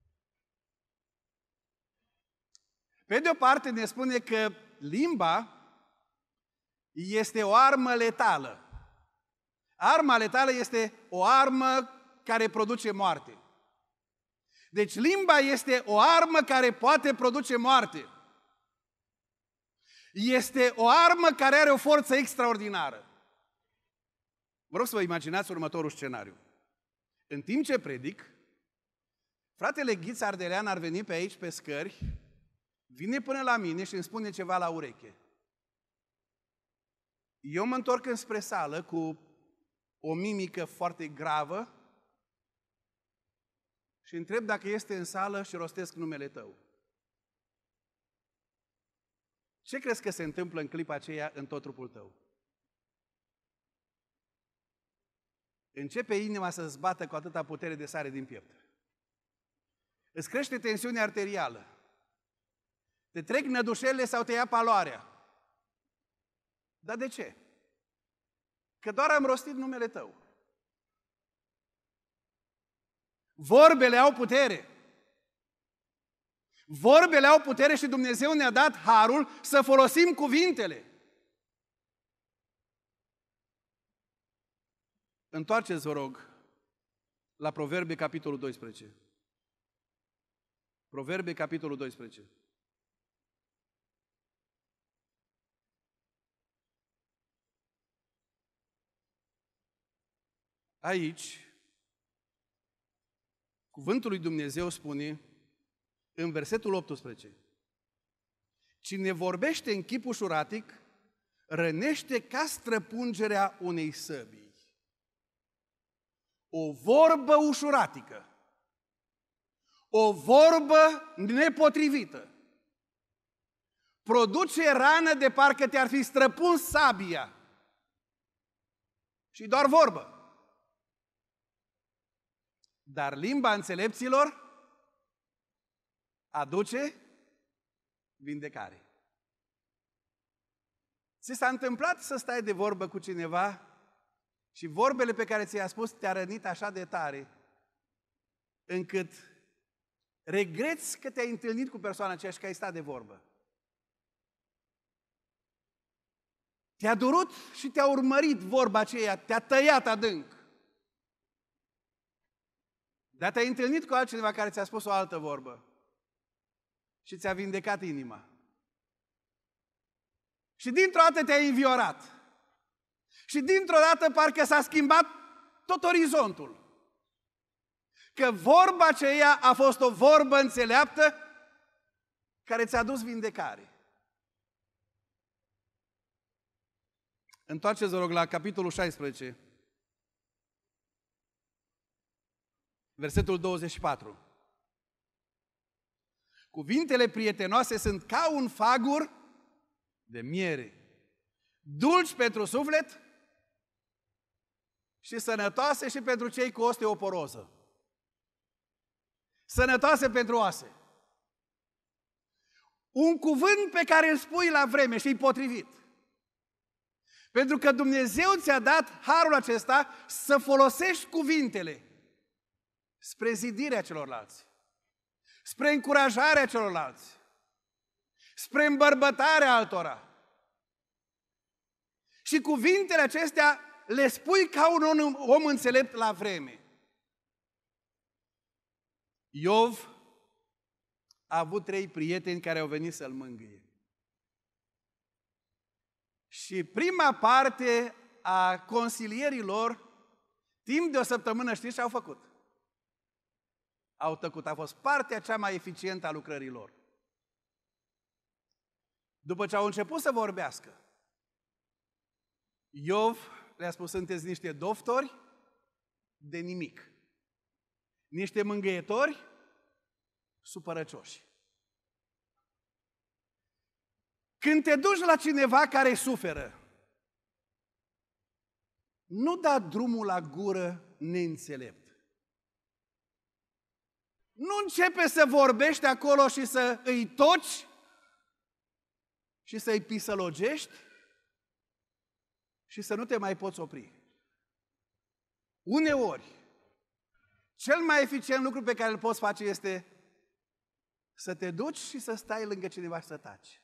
Pe de o parte ne spune că limba este o armă letală. Arma letală este o armă care produce moarte. Deci limba este o armă care poate produce moarte. Este o armă care are o forță extraordinară. Vă rog să vă imaginați următorul scenariu. În timp ce predic, fratele Ghiț Ardelean ar veni pe aici pe scări, vine până la mine și îmi spune ceva la ureche. Eu mă întorc înspre sală cu o mimică foarte gravă și întreb dacă este în sală și rostesc numele tău. Ce crezi că se întâmplă în clipa aceea în tot trupul tău? Începe inima să-ți bată cu atâta putere de sare din piept. Îți crește tensiunea arterială. Te trec nădușelele sau te ia paloarea. Dar de ce? Că doar am rostit numele tău. Vorbele au putere. Vorbele au putere și Dumnezeu ne-a dat harul să folosim cuvintele. Întoarceți, vă rog, la Proverbe, capitolul 12. Proverbe, capitolul 12. Aici, cuvântul lui Dumnezeu spune, în versetul 18, cine vorbește în chip ușuratic, rănește ca străpungerea unei săbii. O vorbă ușuratică, o vorbă nepotrivită, produce rană de parcă te-ar fi străpuns sabia. Și doar vorbă. Dar limba înțelepților aduce vindecare. Ți s-a întâmplat să stai de vorbă cu cineva și vorbele pe care ți-a spus te-a rănit așa de tare, încât regreți că te-ai întâlnit cu persoana aceea și că ai stat de vorbă? Te-a durut și te-a urmărit vorba aceea, te-a tăiat adânc. Dar te-ai întâlnit cu altcineva care ți-a spus o altă vorbă și ți-a vindecat inima. Și dintr-o dată te-ai înviorat. Și dintr-o dată parcă s-a schimbat tot orizontul. Că vorba aceea a fost o vorbă înțeleaptă care ți-a dus vindecare. Întoarceți, vă rog, la capitolul 16, versetul 24. Cuvintele prietenoase sunt ca un fagur de miere, dulci pentru suflet și sănătoase și pentru cei cu osteoporoză. Sănătoase pentru oase. Un cuvânt pe care îl spui la vreme și-i potrivit. Pentru că Dumnezeu ți-a dat harul acesta să folosești cuvintele spre zidirea celorlalți, spre încurajarea celorlalți, spre îmbărbătarea altora. Și cuvintele acestea le spui ca un om înțelept la vreme. Iov a avut 3 prieteni care au venit să-l mângâie. Și prima parte a consilierilor, timp de o săptămână, știți ce au făcut? Au tăcut. A fost partea cea mai eficientă a lucrărilor. După ce au început să vorbească, Iov le-a spus, sunteți niște doftori de nimic. Niște mângâietori supărăcioși. Când te duci la cineva care suferă, nu da drumul la gură neînțelept. Nu începe să vorbești acolo și să îi toci și să-i pisălogești și să nu te mai poți opri. Uneori, cel mai eficient lucru pe care îl poți face este să te duci și să stai lângă cineva și să taci.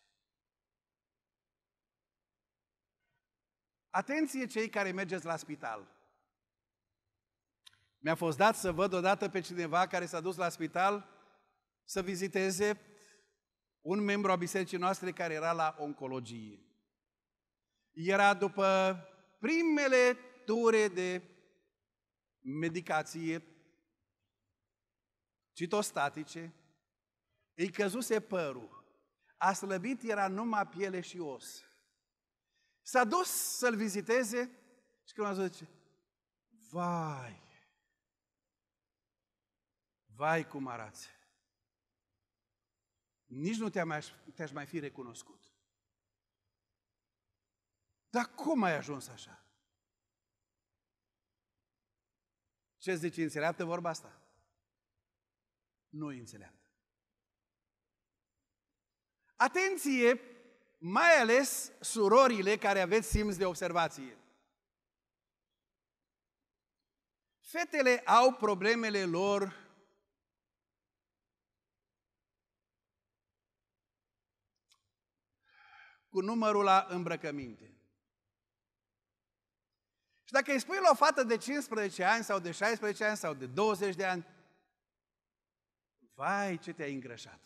Atenție cei care mergeți la spital. Mi-a fost dat să văd odată pe cineva care s-a dus la spital să viziteze un membru a bisericii noastre care era la oncologie. Era după primele ture de medicație citostatice, îi căzuse părul, a slăbit, era numai piele și os. S-a dus să-l viziteze și când a zis, zice, vai cum arăți. Nici nu te-aș mai fi recunoscut. Dar cum ai ajuns așa? Ce zice, înțeleaptă vorba asta? Nu înțeleaptă. Atenție, mai ales surorile care aveți simț de observație. Fetele au problemele lor cu numărul la îmbrăcăminte. Și dacă îi spui la o fată de 15 ani sau de 16 ani sau de 20 de ani, vai, ce te-ai îngrășat!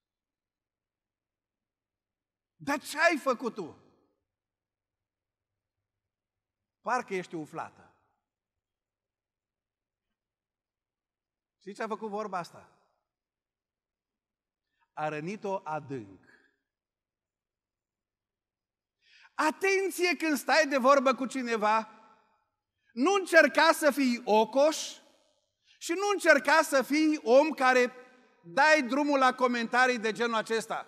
Dar ce ai făcut tu? Parcă ești umflată. Știți ce a făcut vorba asta? A rănit-o adânc. Atenție când stai de vorbă cu cineva, nu încerca să fii ocoș și nu încerca să fii om care dai drumul la comentarii de genul acesta.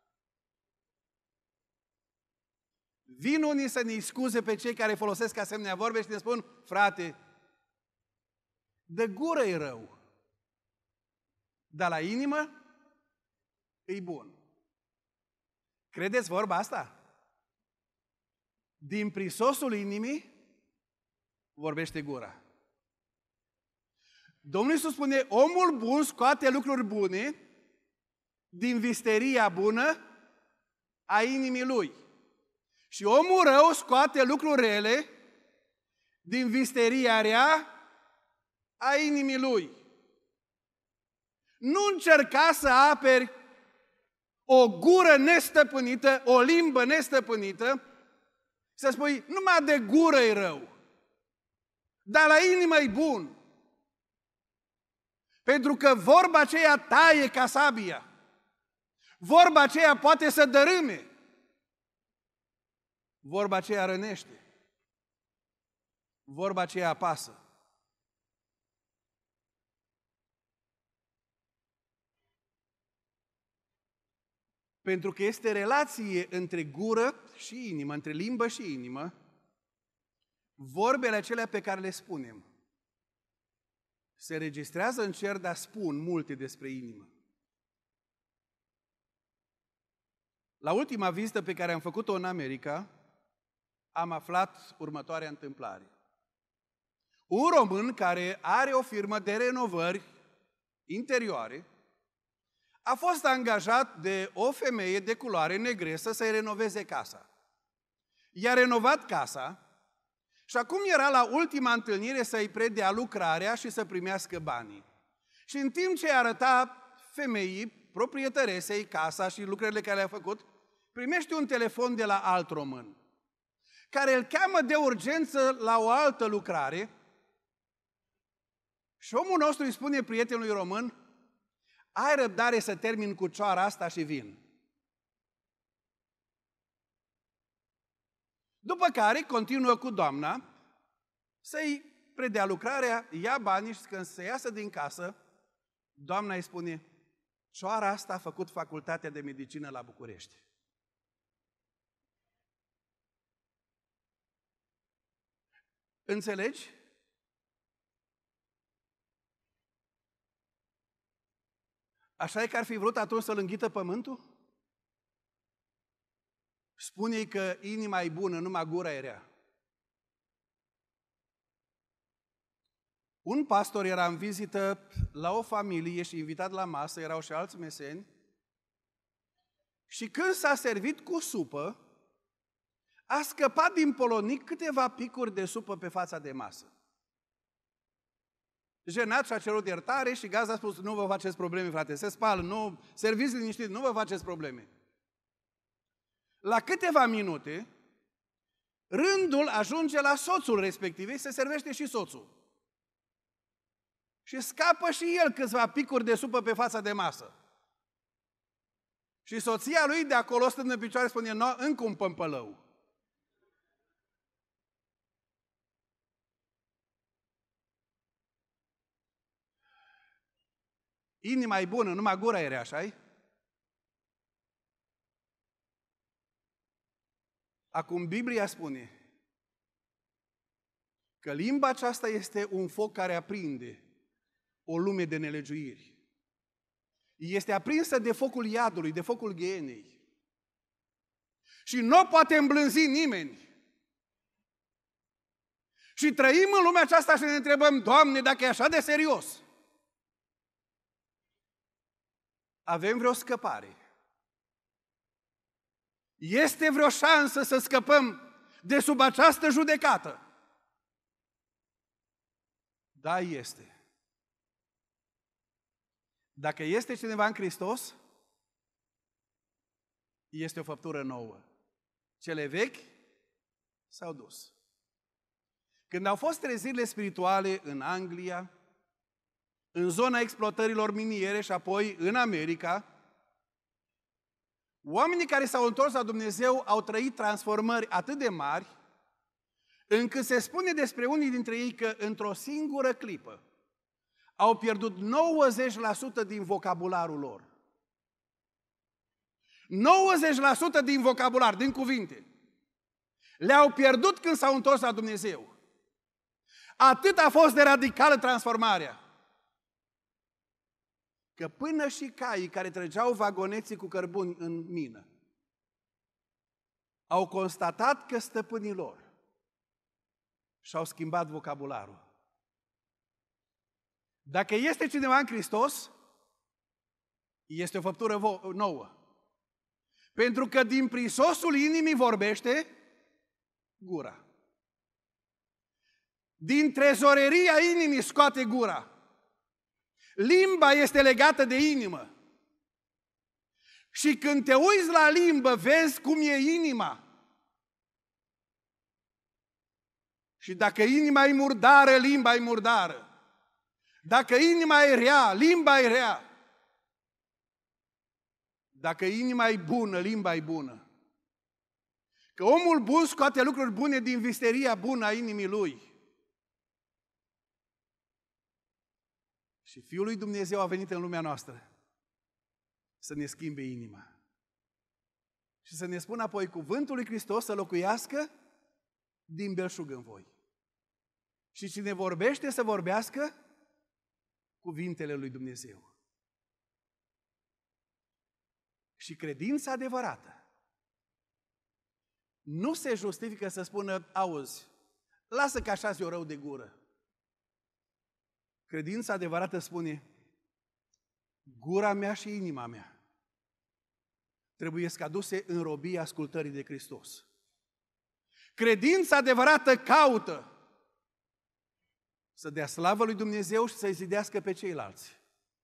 Vin unii să ne scuze pe cei care folosesc asemenea vorbe și ne spun, frate, de gură e rău, dar la inimă e bun. Credeți vorba asta? Din prisosul inimii vorbește gura. Domnul Iisus spune, omul bun scoate lucruri bune din visteria bună a inimii lui. Și omul rău scoate lucruri rele din visteria rea a inimii lui. Nu încerca să aperi o gură nestăpânită, o limbă nestăpânită, să spui, numai de gură e rău, dar la inimă e bun. Pentru că vorba aceea taie ca sabia. Vorba aceea poate să dărâme. Vorba aceea rănește. Vorba aceea apasă. Pentru că este relație între gură și inimă, între limbă și inimă, vorbele acelea pe care le spunem se registrează în cer, dar spun multe despre inimă. La ultima vizită pe care am făcut-o în America, am aflat următoarea întâmplare. Un român care are o firmă de renovări interioare a fost angajat de o femeie de culoare negresă să-i renoveze casa. I-a renovat casa și acum era la ultima întâlnire să-i predea lucrarea și să primească banii. Și în timp ce arăta femeii, proprietăresei, casa și lucrările care le-a făcut, primește un telefon de la alt român, care îl cheamă de urgență la o altă lucrare și omul nostru îi spune prietenului român, ai răbdare să termin cu cioara asta și vin. După care continuă cu doamna să-i predea lucrarea, ia banii și când se iasă din casă, doamna îi spune, cioara asta a făcut facultatea de medicină la București. Înțelegi? Așa e că ar fi vrut atunci să-l înghită pământul? Spune-i că inima e bună, numai gura e rea. Un pastor era în vizită la o familie și invitat la masă, erau și alți meseni, și când s-a servit cu supă, a scăpat din polonic câteva picuri de supă pe fața de masă. Jenat și-a cerut iertare și gazda a spus, nu vă faceți probleme, frate, se spală, nu, serviți liniștit, nu vă faceți probleme. La câteva minute, rândul ajunge la soțul respectiv, se servește și soțul. Și scapă și el câțiva picuri de supă pe fața de masă. Și soția lui de acolo, stând în picioare, spune, no, încă un pămpălău. Inima e bună, numai gura e rea, așa-i? Acum Biblia spune că limba aceasta este un foc care aprinde o lume de nelegiuiri. Este aprinsă de focul iadului, de focul ghienei. Și nu o poate îmblânzi nimeni. Și trăim în lumea aceasta și ne întrebăm, Doamne, dacă e așa de serios, avem vreo scăpare? Este vreo șansă să scăpăm de sub această judecată? Da, este. Dacă este cineva în Hristos, este o făptură nouă. Cele vechi s-au dus. Când au fost trezirile spirituale în Anglia, în zona exploatărilor miniere și apoi în America, oamenii care s-au întors la Dumnezeu au trăit transformări atât de mari, încât se spune despre unii dintre ei că într-o singură clipă au pierdut 90% din vocabularul lor. 90% din vocabular, din cuvinte, le-au pierdut când s-au întors la Dumnezeu. Atât a fost de radicală transformarea, că până și caii care trăgeau vagoneții cu cărbuni în mină au constatat că stăpânii lor și-au schimbat vocabularul. Dacă este cineva în Hristos, este o făptură nouă. Pentru că din prisosul inimii vorbește gura. Din trezoreria inimii scoate gura. Limba este legată de inimă. Și când te uiți la limbă, vezi cum e inima. Și dacă inima e murdară, limba e murdară. Dacă inima e rea, limba e rea. Dacă inima e bună, limba e bună. Că omul bun scoate lucruri bune din visteria bună a inimii lui. Și Fiul lui Dumnezeu a venit în lumea noastră să ne schimbe inima. Și să ne spună apoi cuvântul lui Hristos să locuiască din belșug în voi. Și cine vorbește să vorbească cuvintele lui Dumnezeu. Și credința adevărată nu se justifică să spună, auzi, lasă că așa zi-o rău de gură. Credința adevărată spune, gura mea și inima mea trebuie să aduse în robie ascultării de Hristos. Credința adevărată caută să dea slavă lui Dumnezeu și să-i zidească pe ceilalți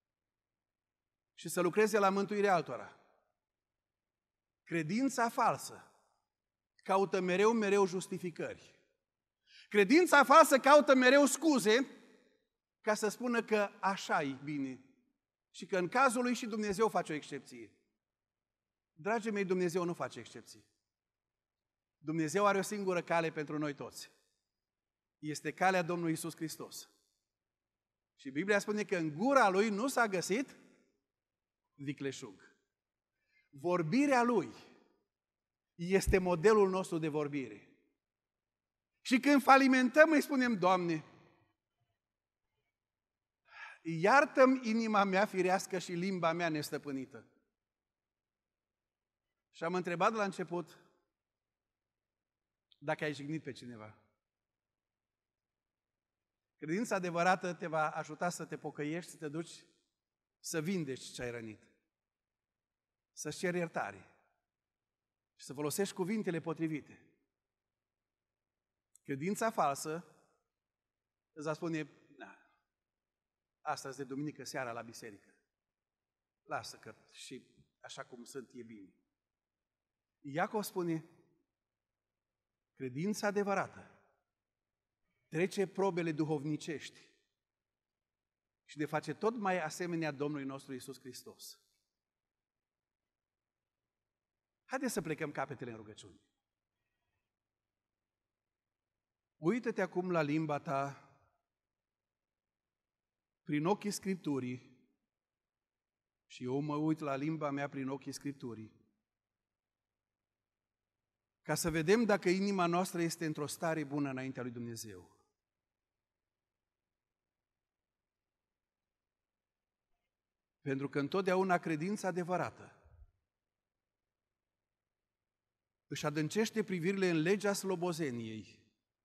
și să lucreze la mântuirea altora. Credința falsă caută mereu justificări. Credința falsă caută mereu scuze ca să spună că așa e bine și că în cazul lui și Dumnezeu face o excepție. Dragii mei, Dumnezeu nu face excepții. Dumnezeu are o singură cale pentru noi toți. Este calea Domnului Iisus Hristos. Și Biblia spune că în gura Lui nu s-a găsit vicleșug. Vorbirea Lui este modelul nostru de vorbire. Și când falimentăm, îi spunem, Doamne, iartă-mi inima mea firească și limba mea nestăpânită. Și am întrebat la început dacă ai jignit pe cineva. Credința adevărată te va ajuta să te pocăiești, să te duci să vindeci ce ai rănit. Să-ți ceri iertare. Și să folosești cuvintele potrivite. Credința falsă îți va spune, astăzi de duminică seara la biserică. Lasă că și așa cum sunt e bine. Iacov spune, credința adevărată trece probele duhovnicești și ne face tot mai asemenea Domnului nostru Iisus Hristos. Haideți să plecăm capetele în rugăciune. Uită-te acum la limba ta prin ochii Scripturii Și eu mă uit la limba mea prin ochii Scripturii, ca să vedem dacă inima noastră este într-o stare bună înaintea lui Dumnezeu. Pentru că întotdeauna credința adevărată își adâncește privirile în legea slobozeniei,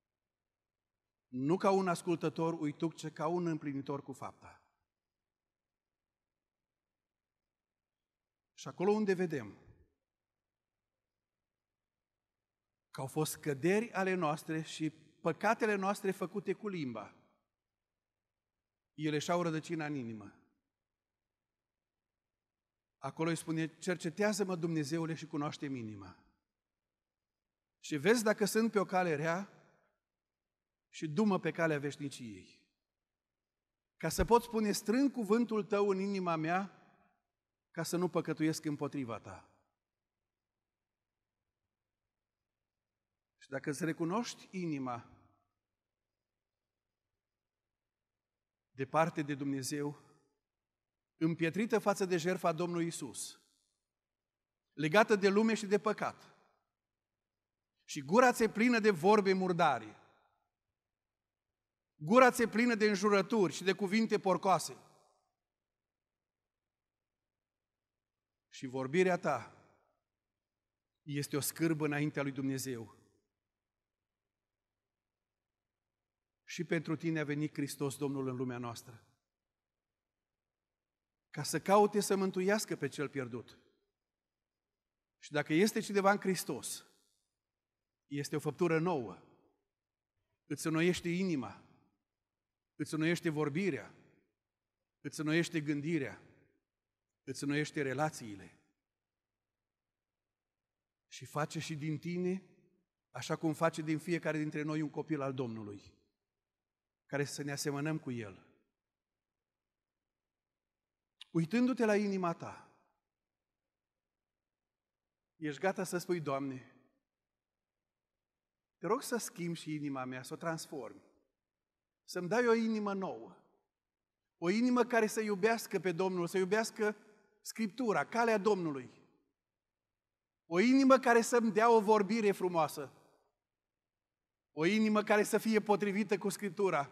nu ca un ascultător uituc, ci ca un împlinitor cu fapta. Și acolo unde vedem că au fost căderi ale noastre și păcatele noastre făcute cu limba, ele și-au rădăcina în inimă. Acolo îi spune, cercetează-mă, Dumnezeule, și cunoaște-mi inima. Și vezi dacă sunt pe o cale rea și du-mă pe calea veșniciei. Ca să pot spune, strâng cuvântul tău în inima mea, ca să nu păcătuiesc împotriva ta. Și dacă îți recunoști inima departe de Dumnezeu, împietrită față de jertfa Domnului Iisus, legată de lume și de păcat, și gura ți-e plină de vorbe murdare, gura ți-e plină de înjurături și de cuvinte porcoase, și vorbirea ta este o scârbă înaintea lui Dumnezeu. Și pentru tine a venit Hristos Domnul în lumea noastră, ca să caute să mântuiască pe cel pierdut. Și dacă este cineva în Hristos, este o făptură nouă. Îți înnoiește inima, îți înnoiește vorbirea, îți înnoiește gândirea, îți înnoiește relațiile. Și face și din tine, așa cum face din fiecare dintre noi, un copil al Domnului, care să ne asemănăm cu El. Uitându-te la inima ta, ești gata să spui, Doamne, te rog să schimbi și inima mea, să o transformi, să-mi dai o inimă nouă, o inimă care să iubească pe Domnul, să iubească Scriptura, calea Domnului, o inimă care să-mi dea o vorbire frumoasă, o inimă care să fie potrivită cu Scriptura,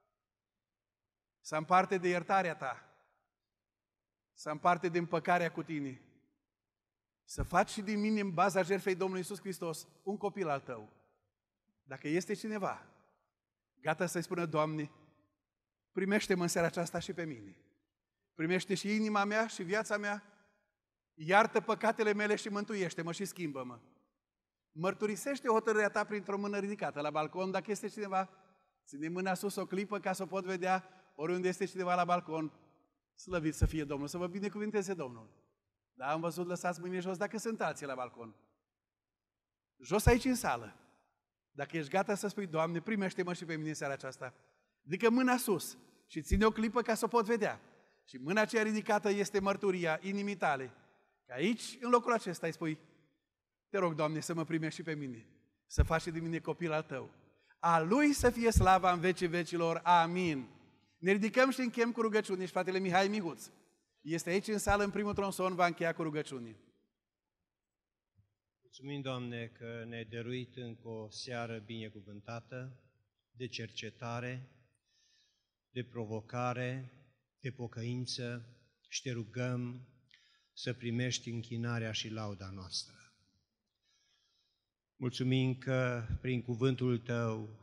să am parte de iertarea ta, să am parte de împăcarea cu tine, să faci și din mine, în baza jertfei Domnului Iisus Hristos, un copil al tău. Dacă este cineva gata să-i spună, Doamne, primește-mă în seara aceasta și pe mine, primește și inima mea și viața mea, iartă păcatele mele și mântuiește-mă și schimbă-mă. Mărturisește hotărârea ta printr-o mână ridicată la balcon. Dacă este cineva, ține mâna sus o clipă ca să o pot vedea oriunde este cineva la balcon. Slăvit să fie Domnul, să vă binecuvinteze Domnul. Da, am văzut, lăsați mâinile jos dacă sunt alții la balcon. Jos aici în sală. Dacă ești gata să spui, Doamne, primește-mă și pe mine în seara aceasta, ridică mâna sus și ține o clipă ca să o pot vedea. Și mâna aceea ridicată este mărturia inimii tale. Că aici, în locul acesta, îi spui, te rog, Doamne, să mă primești și pe mine, să faci și de mine copil al tău. A Lui să fie slava în vecii vecilor. Amin. Ne ridicăm și închem cu rugăciune și fratele Mihai Mihuț este aici în sală, în primul tronson, va încheia cu rugăciune. Mulțumim, Doamne, că ne-ai dăruit încă o seară binecuvântată de cercetare, de provocare, de pocăință și te rugăm să primești închinarea și lauda noastră. Mulțumim că prin cuvântul Tău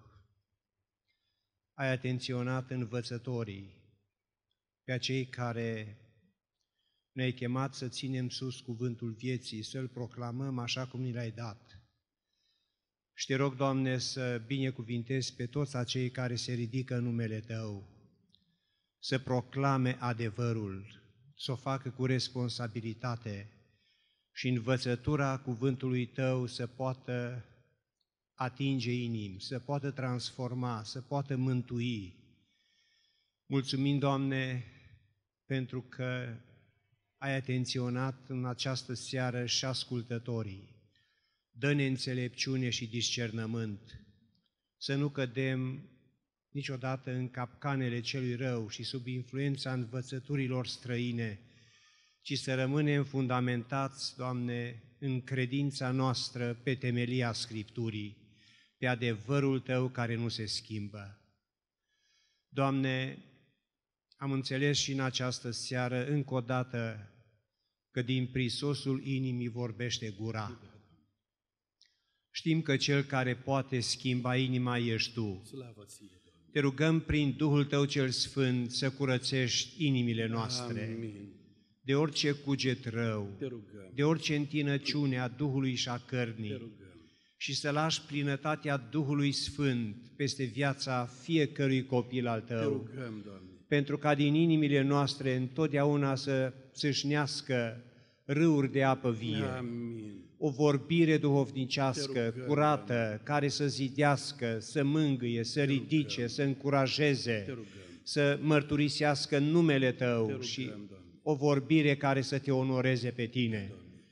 ai atenționat învățătorii, pe acei care ne-ai chemat să ținem sus cuvântul vieții, să-l proclamăm așa cum ni l-ai dat. Și te rog, Doamne, să binecuvintezi pe toți acei care se ridică în numele Tău, să proclame adevărul, să o facă cu responsabilitate și învățătura cuvântului Tău să poată atinge inimi, să poată transforma, să poată mântui. Mulțumim, Doamne, pentru că ai atenționat în această seară și ascultătorii. Dă-ne înțelepciune și discernământ, să nu cădem niciodată în capcanele celui rău și sub influența învățăturilor străine, ci să rămânem fundamentați, Doamne, în credința noastră pe temelia Scripturii, pe adevărul Tău care nu se schimbă. Doamne, am înțeles și în această seară, încă o dată, că din prisosul inimii vorbește gura. Știm că Cel care poate schimba inima ești Tu. Te rugăm prin Duhul Tău cel Sfânt să curățești inimile noastre. Amin. De orice cuget rău, Te rugăm. de orice întinăciune a Duhului și a Te cărnii, rugăm. și să lași plinătatea Duhului Sfânt peste viața fiecărui copil al Te Tău, rugăm, Doamne. pentru ca din inimile noastre întotdeauna să țâșnească râuri de apă vie. Amin. O vorbire duhovnicească, Te rugăm, curată, care să zidească, să mângâie, să ridice, să încurajeze, Te rugăm. să mărturisească numele Te Tău rugăm, și Doamne. o vorbire care să Te onoreze pe Tine.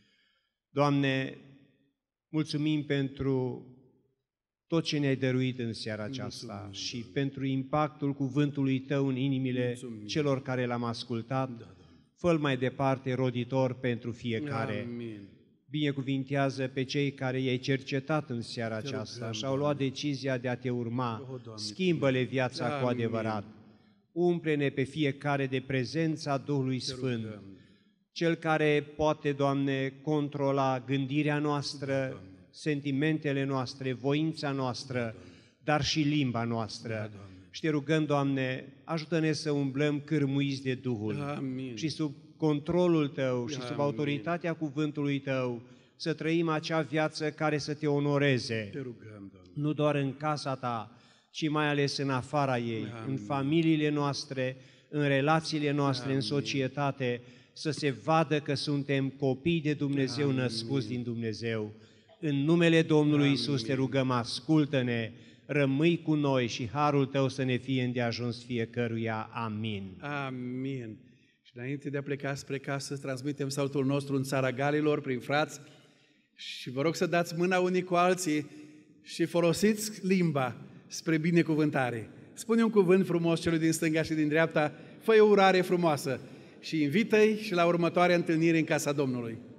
Doamne, mulțumim pentru tot ce ne-ai dăruit în seara aceasta Mulțumim, și pentru impactul cuvântului Tău în inimile Mulțumim. celor care l-am ascultat. Fă-l mai departe roditor pentru fiecare. Amin. Binecuvintează pe cei care i-ai cercetat în seara aceasta rugăm, și au luat decizia de a Te urma. O, Doamne, Schimbă-le viața cu Amin. adevărat. Umple-ne pe fiecare de prezența Duhului Te Sfânt, rugăm. Cel care poate, Doamne, controla gândirea noastră, sentimentele noastre, voința noastră, dar și limba noastră. Și Te rugăm, Doamne, ajută-ne să umblăm cârmuiți de Duhul Amin. și sub controlul Tău și sub Amin. autoritatea cuvântului Tău să trăim acea viață care să Te onoreze, Te rugăm, Doamne. nu doar în casa Ta, ci mai ales în afara ei, în familiile noastre, în relațiile noastre, în societate, să se vadă că suntem copii de Dumnezeu, născuți din Dumnezeu. În numele Domnului Iisus Te rugăm, ascultă-ne, rămâi cu noi și harul Tău să ne fie îndeajuns fiecăruia. Amin. Amin. Și înainte de a pleca spre casă, transmitem salutul nostru în țara Galilor, prin frați, și vă rog să dați mâna unii cu alții și folosiți limba spre binecuvântare. Spune un cuvânt frumos celui din stânga și din dreapta, fă o urare frumoasă și invită-i și la următoarea întâlnire în casa Domnului.